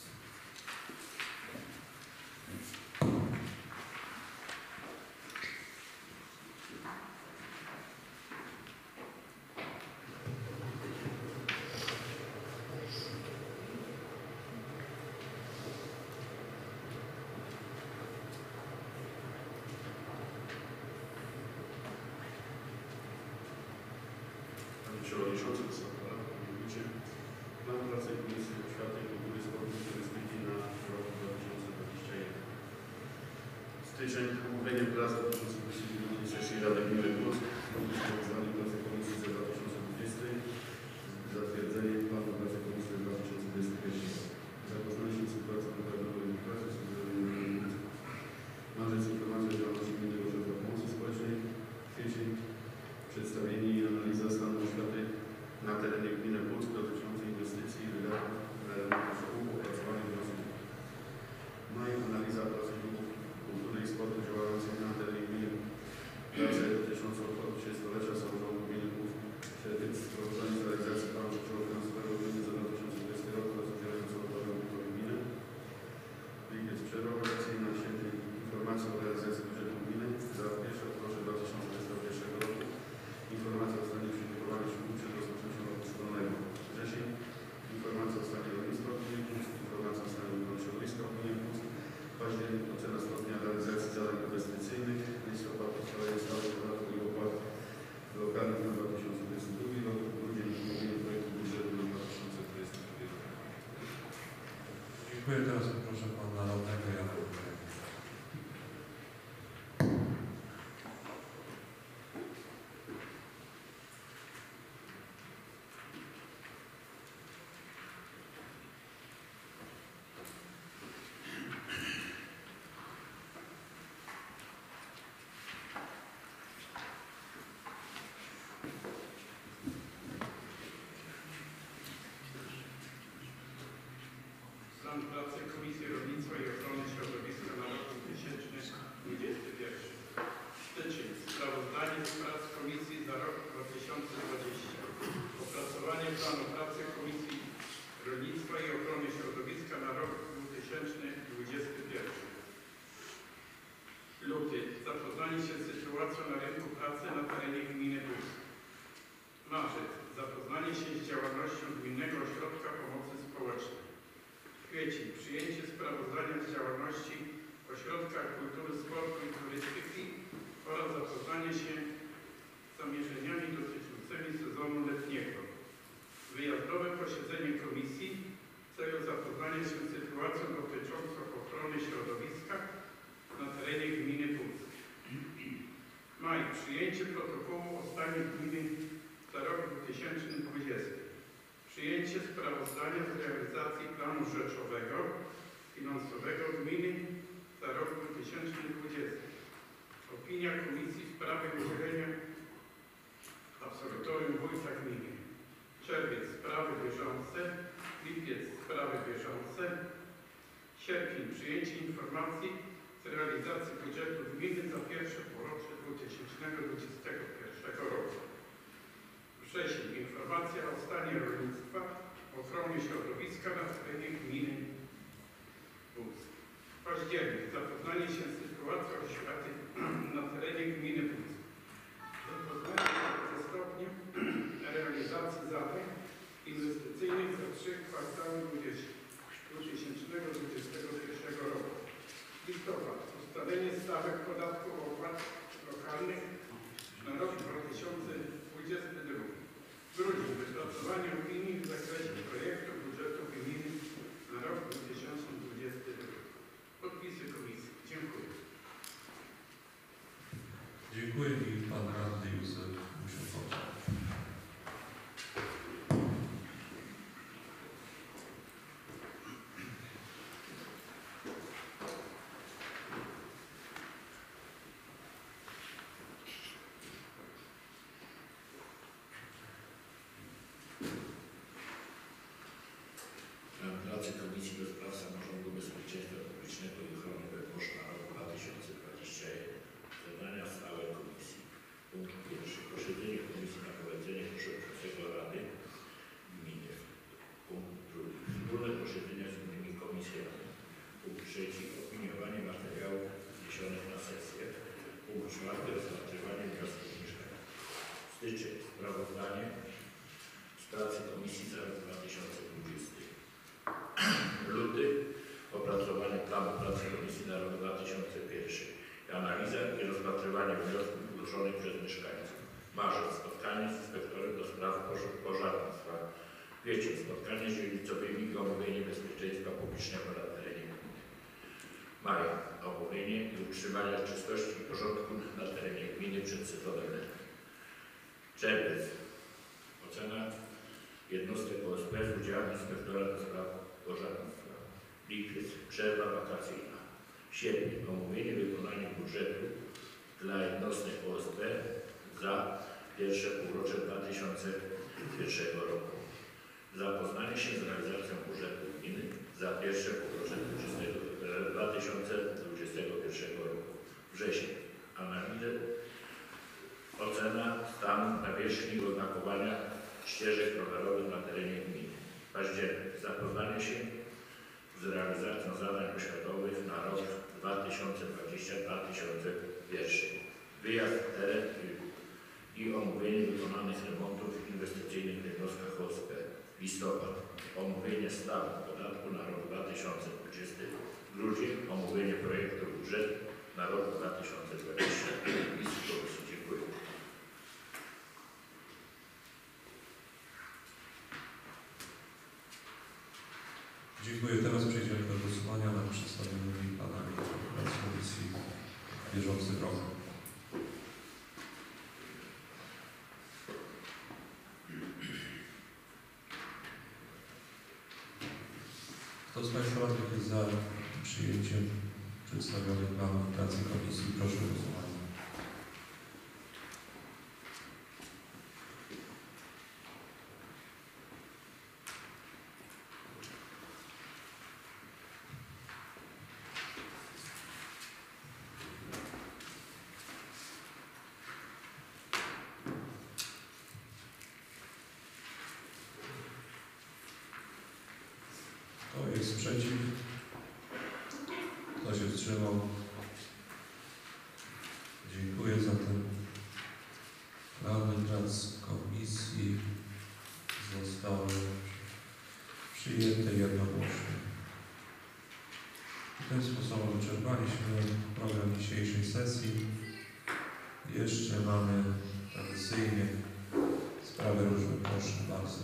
Przewodniczący, Wysoka Rado, Panie Wójcie, plan pracy Komisji Oświaty, Kultury, Sportu i Turystyki na rok 2021. Styczeń. Omówienie prac dotyczących wysiłku sesji Rady Gminy Płock, sprawozdanie pracy Komisji za 2020, zatwierdzenie planu pracy Komisji za 2021. Zapoznanie się z sytuacją prawidłowej pracy z marzec informacji o działalności Gminnego Ośrodka Pomocy Społecznej, kwiecień. Przedstawienie i analiza stanu oświaty na terenie gminy Płock dotyczącej inwestycji i wydatków na rynku szkół, opracowanie wniosków. Maj. Analiza pracowników kultury i sportu działających na terenie gminy. Prace dotyczące obchodu 30-lecia samorządu gminy Płock. Czerwiec. Sprawozdanie z realizacji planu rzeczowo-finansowego gminy za 2020 rok oraz udzielając obywatelom gminy. Lipiec. Przerwa wakacyjna. Sierpień. Informacja o realizacji budżetu gminy za pierwsze półrocze 2021 roku. Informacja o stanie przygotowania szkół przed rozpoczęciem roku szkolnego. Wrzesień. Informacja o stanie rolnictwa w gminie Płock. Informacja o stanie ochrony środowiska w gminie Płock. Październik. Ocena stopnia realizacji zadań inwestycyjnych. Listopad. Ustalenie stawek podatku i opłat lokalnych na 2022 rok. Grudzień. Omówienie projektu budżetu na 2022 rok. Dziękuję. Teraz proszę pana radnego Jana. Plan pracy Komisji Rolnictwa i Ochrony Środowiska na rok 2021. Styczeń. Sprawozdanie z prac Komisji za rok 2020. Opracowanie planu pracy Komisji Rolnictwa i Ochrony Środowiska na rok 2021. Luty. Zapoznanie się z sytuacją na rynku pracy na terenie gminy Płock. Marzec. Zapoznanie się z działalnością Gminnego Ośrodka Pomocy Społecznej. Kwiecień. Przyjęcie sprawozdania z działalności Ośrodka Kultury, Sportu i Turystyki oraz zapoznanie się z zamierzeniami dotyczącymi sezonu letniego. Wyjazdowe posiedzenie komisji w celu zapoznania się z sytuacją dotyczącą ochrony środowiska na terenie gminy Płock. Maj. Przyjęcie protokołu o stanie gminy za rok 2020. Przyjęcie sprawozdania z realizacji planu rzeczowego, finansowego gminy za rok 2020. Opinia Komisji w sprawie udzielenia absolutorium wójta gminy. Czerwiec. Sprawy bieżące. Lipiec. Sprawy bieżące. Sierpień. Przyjęcie informacji z realizacji budżetu gminy za pierwsze półrocze 2021 roku. Wrzesień. Informacja o stanie rolnictwa, ochronie środowiska na terenie gminy Płock. Październik. Zapoznanie się z sytuacją oświaty na terenie gminy Płock. Zapoznanie ze stopniem realizacji zadań inwestycyjnych za 3 kwartały 2021 roku. Listopad. Ustalenie stawek podatku opłat lokalnych na rok 2022. Grudzień. Wypracowanie opinii w zakresie projektu budżetu gminy na rok 2022. Podpisy komisji. Dziękuję. Dziękuję i pan radny Józef Musiałowski. rozpatrywanie wniosków zgłoszonych przez mieszkańców. Marzec. Spotkanie z inspektorem do spraw pożarnictwa. Kwiecień. Spotkanie z dzielnicowymi i omówienie bezpieczeństwa publicznego na terenie gminy. Maj. Omówienie i utrzymania czystości i porządku na terenie gminy przed sezonem letnim. Czerwiec. Ocena jednostek OSP z udziałem inspektora do spraw pożarnictwa. Lipiec. Przerwa wakacyjna. Sierpień. Omówienie wykonania budżetu dla jednostek OSP za pierwsze półrocze 2001 roku. Zapoznanie się z realizacją budżetu gminy za pierwsze półrocze 2021 roku. Wrzesień. Analizę, ocena stanu nawierzchni oznakowania ścieżek rowerowych na terenie gminy. Październik. Zapoznanie się z realizacją zadań oświatowych na rok 2020-2021. Wyjazd w teren i omówienie wykonanych remontów inwestycyjnych w jednostkach OSP. Listopad. Omówienie stawek podatku na rok 2020. Grudzień. Omówienie projektu budżetu na rok 2020. Dziękuję. Dziękuję. Teraz przejdziemy do głosowania nad przedstawionymi planami prac komisji w bieżącym roku. Kto z Państwa radnych jest za przyjęciem przedstawionych planów pracy komisji? Proszę o głosowanie. Kto jest przeciw? Kto się wstrzymał? Dziękuję. Zatem plany prac komisji zostały przyjęte jednogłośnie. W ten sposób wyczerpaliśmy program dzisiejszej sesji. Jeszcze mamy tradycyjnie sprawy różnych kosztów bardzo.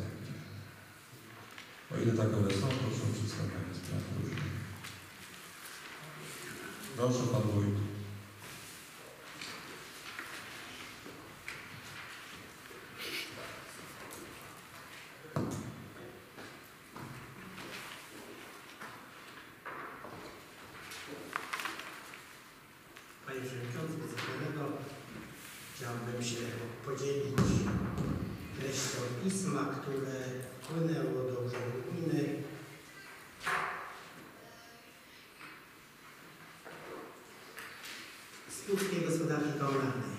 O ile takowe są, proszę o przedstawianie spraw różnych. Proszę, Pan Wójt. Panie Przewodniczący, Wysokiego, chciałbym się podzielić treścią pisma, które wpłynęło do Urzędu Gminy z Puckiej Gospodarki Komunalnej.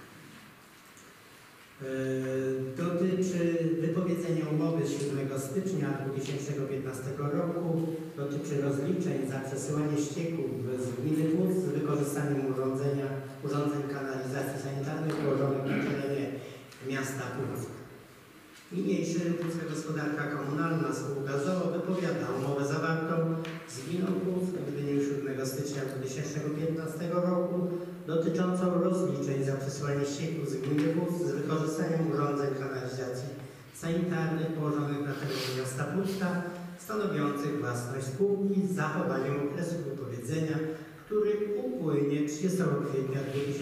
Dotyczy wypowiedzenia umowy z 7 stycznia 2015 roku, dotyczy rozliczeń za przesyłanie ścieków z gminy Puck z wykorzystaniem urządzeń kanalizacji sanitarnej położonych na terenie miasta Puck. Niniejszy Pucka Gospodarka Komunalna spółka ZOO wypowiada umowę zawartą z gminą Puck w dniu 7 stycznia 2015 roku dotyczącą rozliczeń za przesyłanie ścieków z gminy Puck z wykorzystaniem urządzeń kanalizacji sanitarnych położonych na terenie miasta Pucka, stanowiących własność spółki z zachowaniem okresu wypowiedzenia, który upłynie 30 kwietnia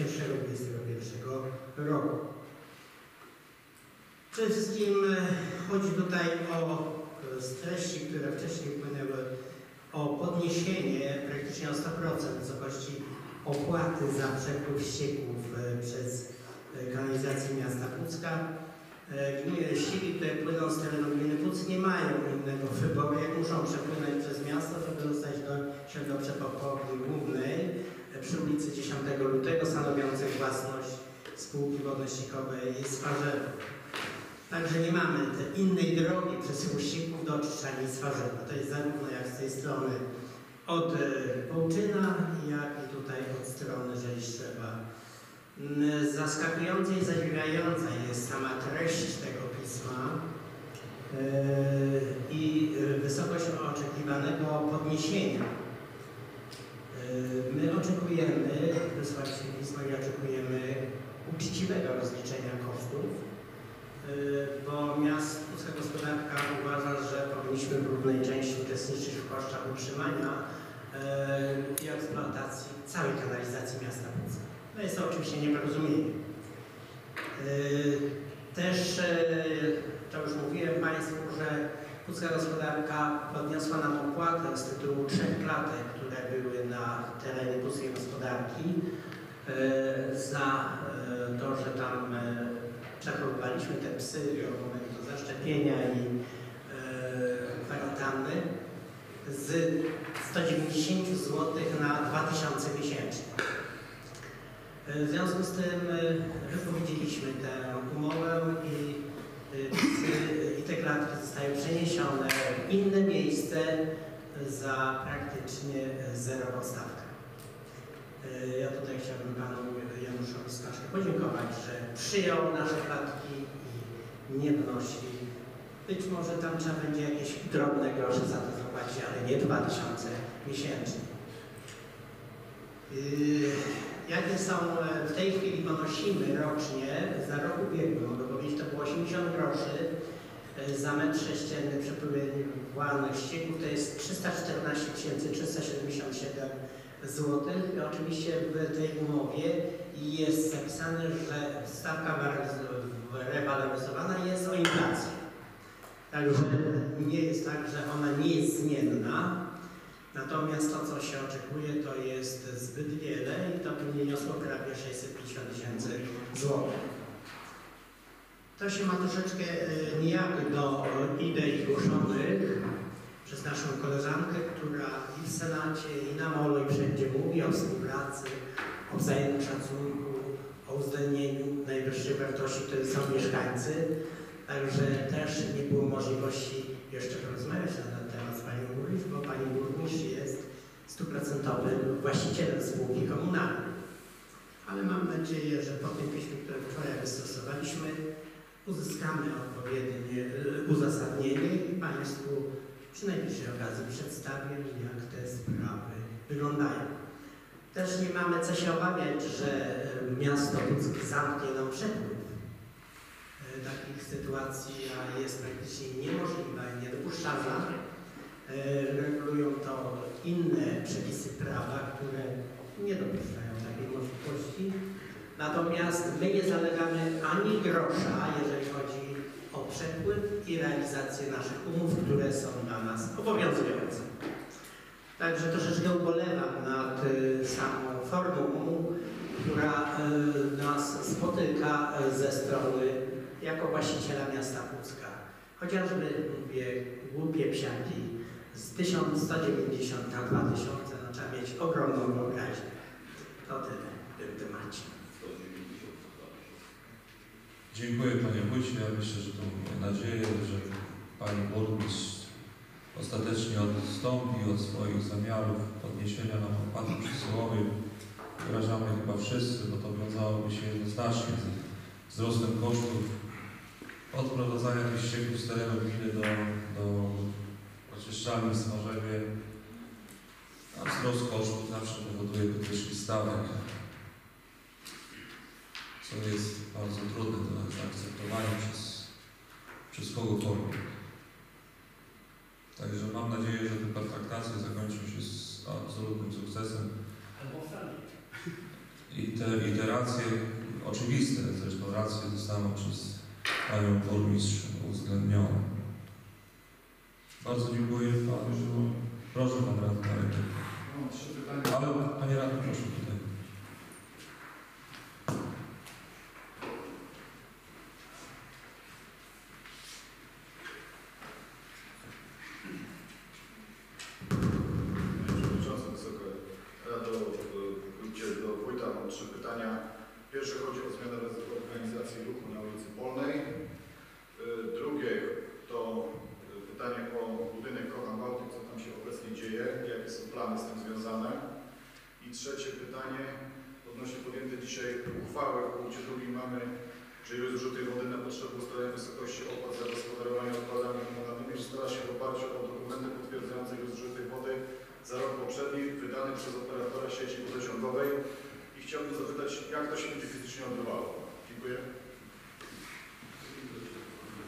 2021 roku. Przede wszystkim chodzi tutaj z treści, które wcześniej wpłynęły, o podniesienie praktycznie o 100% wysokości opłaty za przepływ ścieków przez kanalizację miasta Pucka. Ścieki, które płyną z terenu gminy Puck, nie mają innego wyboru, jak muszą przepłynąć przez miasto, żeby dostać się do przepływowni głównej przy ulicy 10 lutego, stanowiącej własność spółki wodno-ściekowej Swarzewo. Także nie mamy tej innej drogi przesyłu ścieków do oczyszczalni Swarzewo. To jest zarówno jak z tej strony od Połczyna, jak i tutaj od strony Żeliszczewa. Zaskakująca i zadziwiająca jest sama treść tego pisma i wysokość oczekiwanego podniesienia. My oczekujemy, wysłaliśmy pismo i oczekujemy bo Pucka Gospodarka uważa, że powinniśmy w równej części uczestniczyć w kosztach utrzymania i eksploatacji całej kanalizacji miasta Pucka. No jest to oczywiście nieporozumienie. Też, to już mówiłem Państwu, że Pucka Gospodarka podniosła nam opłatę z tytułu 3 klatek, które były na terenie Puckiej Gospodarki za to, że tam przechowywaliśmy te psy do momentu zaszczepienia i kwarantanny z 190 zł na 2000 miesięcznie. W związku z tym wypowiedzieliśmy tę umowę i te klatki zostają przeniesione w inne miejsce za praktycznie zerową stawkę. Ja tutaj chciałbym Panu Januszowi Staszku podziękować, że przyjął nasze klatki i nie wnosi. Być może tam trzeba będzie jakieś drobne grosze za to zapłacić, ale nie 2000 miesięcznie. Jakie są w tej chwili ponosimy rocznie, za rok ubiegły, mogę powiedzieć, to było 80 groszy za metr sześcienny przepływalnych ścieków, to jest 314 377 zł. Oczywiście w tej umowie jest zapisane, że stawka rewaloryzowana jest o inflację. Także nie jest tak, że ona nie jest zmienna. Natomiast to, co się oczekuje, to jest zbyt wiele i to by wyniosło prawie 650 000 złotych. To się ma troszeczkę nijak do idei głoszonych przez naszą koleżankę, która i w Senacie, i na MOLO, i wszędzie mówi o współpracy, o wzajemnym szacunku, o uwzględnieniu najwyższej wartości, które są mieszkańcy. Także też nie było możliwości jeszcze porozmawiać na ten temat z Panią Burmistrz, bo Pani Burmistrz jest 100% właścicielem spółki komunalnej. Ale mam nadzieję, że po tym piśmie, które wczoraj wystosowaliśmy, uzyskamy odpowiednie uzasadnienie i Państwu przy najbliższej okazji przedstawię, jak te sprawy wyglądają. Też nie mamy co się obawiać, że miasto Puck zamknie nam przepływ. Takich sytuacji jest praktycznie niemożliwa i niedopuszczalna. Regulują to inne przepisy prawa, które nie dopuszczają takiej możliwości. Natomiast my nie zalegamy ani grosza, jeżeli chodzi o przepływ i realizację naszych umów, które są dla nas obowiązujące. Także troszeczkę ubolewam nad samą formułą, która nas spotyka ze strony jako właściciela miasta Pucka. Chociażby, mówię, głupie psiaki z 1190 na 2000, no trzeba mieć ogromną wyobraźnię. To tyle w tym temacie. Dziękuję Panie Wójcie. Ja myślę, że to mam nadzieję, że Pani Burmistrz ostatecznie odstąpi od swoich zamiarów podniesienia nam opłaty przesyłowej. Wyrażamy chyba wszyscy, bo to wiązałoby się jednoznacznie z wzrostem kosztów odprowadzania tych ścieków z terenu gminy do oczyszczalni w Smarzewie, a wzrost kosztów zawsze powoduje podwyżki stawek, co jest bardzo trudne do zaakceptowania przez kogokolwiek. Także mam nadzieję, że te pertraktacje zakończą się z absolutnym sukcesem. I te racje, oczywiste zresztą racje, zostaną przez Panią Burmistrz uwzględnione. Bardzo dziękuję Panu. Proszę Pan Radny Marek. Mam 3 pytania. Ale Panie Radny, proszę tutaj. Do wójta mam 3 pytania. Pierwsze chodzi o zmianę organizacji ruchu na ulicy Polnej. Drugie to pytanie o budynek Kocham Bałtyk, co tam się obecnie dzieje, jakie są plany z tym związane. I trzecie pytanie odnośnie podjętej dzisiaj uchwały. W punkcie drugim mamy, że ilość zużytej wody na potrzeby ustalenia wysokości opłat za gospodarowanie odpadami komunalnymi ustala się w oparciu o dokumenty potwierdzające ilość zużytej wody za rok poprzedni wydany przez operatora sieci wodociągowej i chciałbym zapytać, jak to się będzie fizycznie odbywało. Dziękuję.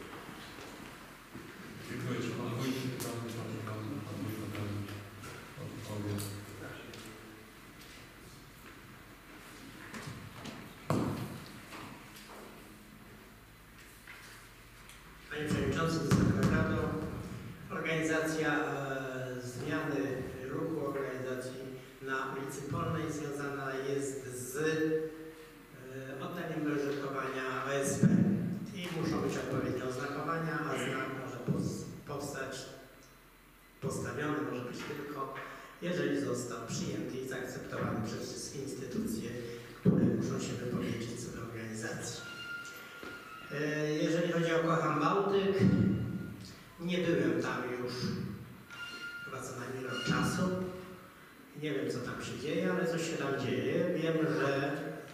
Dziękuję. Czy pan wójt, proszę bardzo, pan wójt odpowie. Panie Przewodniczący, Wysoka Rado, organizacja zmiany ruchu organizacji na ulicy Polnej związana jest z oddaniem do użytkowania OSP i muszą być odpowiednie oznakowania, a znak może postawiony może być tylko, jeżeli został przyjęty i zaakceptowany przez wszystkie instytucje, które muszą się wypowiedzieć co do organizacji. Jeżeli chodzi o Kocham Bałtyk, nie byłem tam już chyba co najmniej rok czasu. Nie wiem, co tam się dzieje, ale coś się tam dzieje. Wiem, że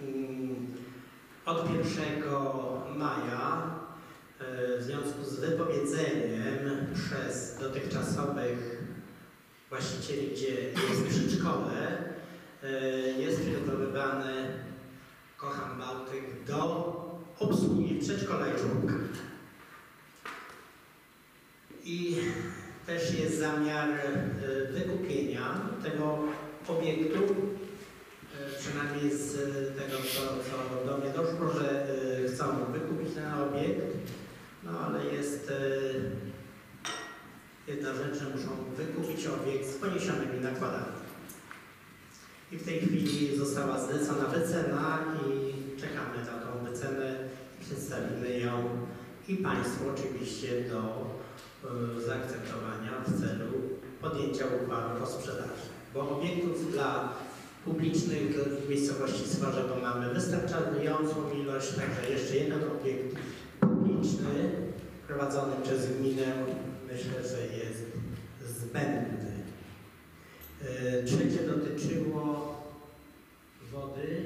od 1 maja w związku z wypowiedzeniem przez dotychczasowych właścicieli, gdzie jest przedszkole, jest przygotowywany Kocham Bałtyk do obsługi przedszkola i żłobka. I też jest zamiar wykupienia tego obiektu, przynajmniej z tego, co do mnie doszło, że chcą wykupić ten obiekt, no ale jest jedna rzecz, że muszą wykupić obiekt z poniesionymi nakładami. I w tej chwili została zlecona wycena i czekamy na tą wycenę, przedstawimy ją i Państwu oczywiście do zaakceptowania w celu podjęcia uchwały o sprzedaży. Bo obiektów dla publicznych w miejscowości Swarzewo mamy wystarczającą ilość, także jeszcze jeden obiekt publiczny prowadzony przez gminę myślę, że jest zbędny. Trzecie dotyczyło wody.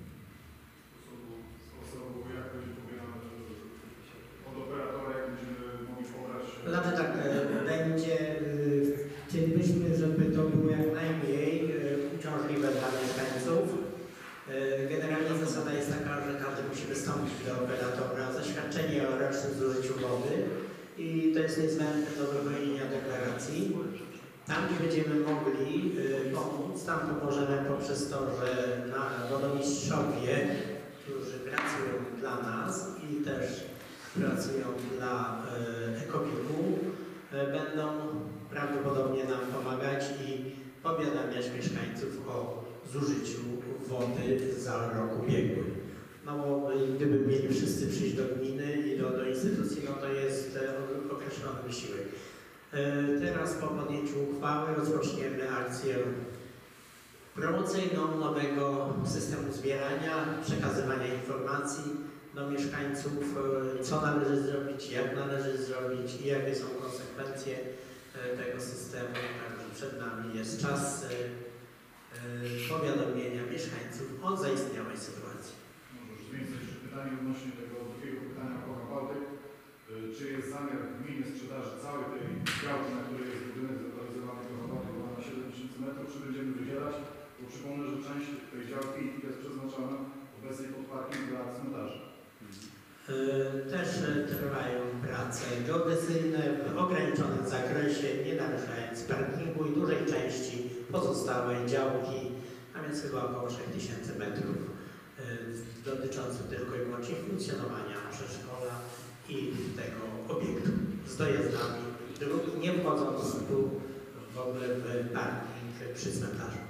Od operatora, jak będziemy mogli pobrać. Znaczy tak, będzie, chcielibyśmy, żeby to było jak najmniej uciążliwe dla mieszkańców. Generalnie zasada jest taka, że każdy musi wystąpić do operatora o zaświadczenie o rocznym zużyciu wody i to jest niezbędne do wypełnienia deklaracji. Tam, gdzie będziemy mogli pomóc, tam pomożemy poprzez to, że wodomistrzowie, którzy pracują dla nas i też pracują dla Ekowiku, będą prawdopodobnie nam pomagać i powiadamiać mieszkańców o zużyciu wody za rok ubiegły. No bo gdyby mieli wszyscy przyjść do gminy i do instytucji, no to jest określony wysiłek. Teraz po podjęciu uchwały rozpoczniemy akcję promocyjną nowego systemu zbierania, przekazywania informacji do mieszkańców, co należy zrobić, jak należy zrobić i jakie są konsekwencje tego systemu. Także przed nami jest czas powiadomienia mieszkańców o zaistniałej sytuacji. Możesz zmienić jeszcze pytanie odnośnie tego drugiego pytania o Kocham Bałtyk. Czy jest zamiar gminy sprzedaży całej tej działki, na której jest budynek zlokalizowany Kocham Bałtyk, bo ma 7000 metrów, czy będziemy wydzielać? Bo przypomnę, że część tej działki jest przeznaczona obecnie pod parking dla cmentarzy. Też trwają prace geodezyjne w ograniczonym zakresie, nie naruszając parkingu i dużej części pozostałej działki, a więc chyba około 3000 metrów, dotyczących tylko i wyłącznie funkcjonowania przedszkola i tego obiektu z dojazdami dróg, nie wchodząc tu w ogóle w parking przy cmentarzu.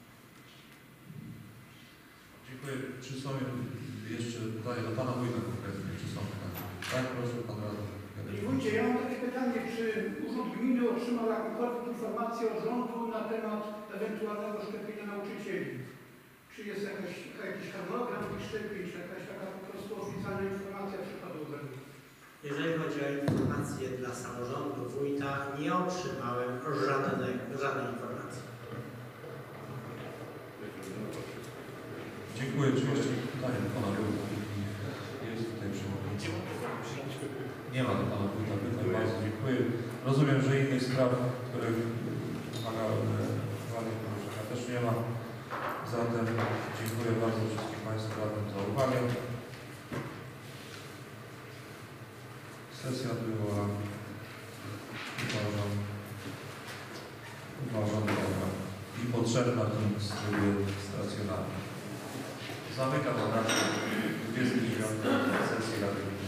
Dziękuję. Czy są jeszcze pytania do Pana Wójta konkretnie? Czy są pytania? Tak, proszę Pan Radny. Panie Wójcie, ja mam takie pytanie, czy Urząd Gminy otrzymał jakąkolwiek informację od rządu na temat ewentualnego szczepienia nauczycieli? Czy jest jakiś harmonogram tych szczepień, czy jakaś taka po prostu oficjalna informacja przypadła ze mnie? Jeżeli chodzi o informacje dla samorządu wójta, nie otrzymałem żadnej informacji. Dziękuję. Czy jeszcze pytanie do Pana Wójta? Jest tutaj przewodniczący. Nie ma do Pana Wójta pytań. Bardzo dziękuję. Rozumiem, że innych spraw, które wymagały poruszenia, też nie ma. Zatem dziękuję bardzo wszystkim Państwu radnym za uwagę. Sesja była uważam dobra i potrzebna w tym trybie stacjonarnym. Zamykam obrady 29. sesji Rady.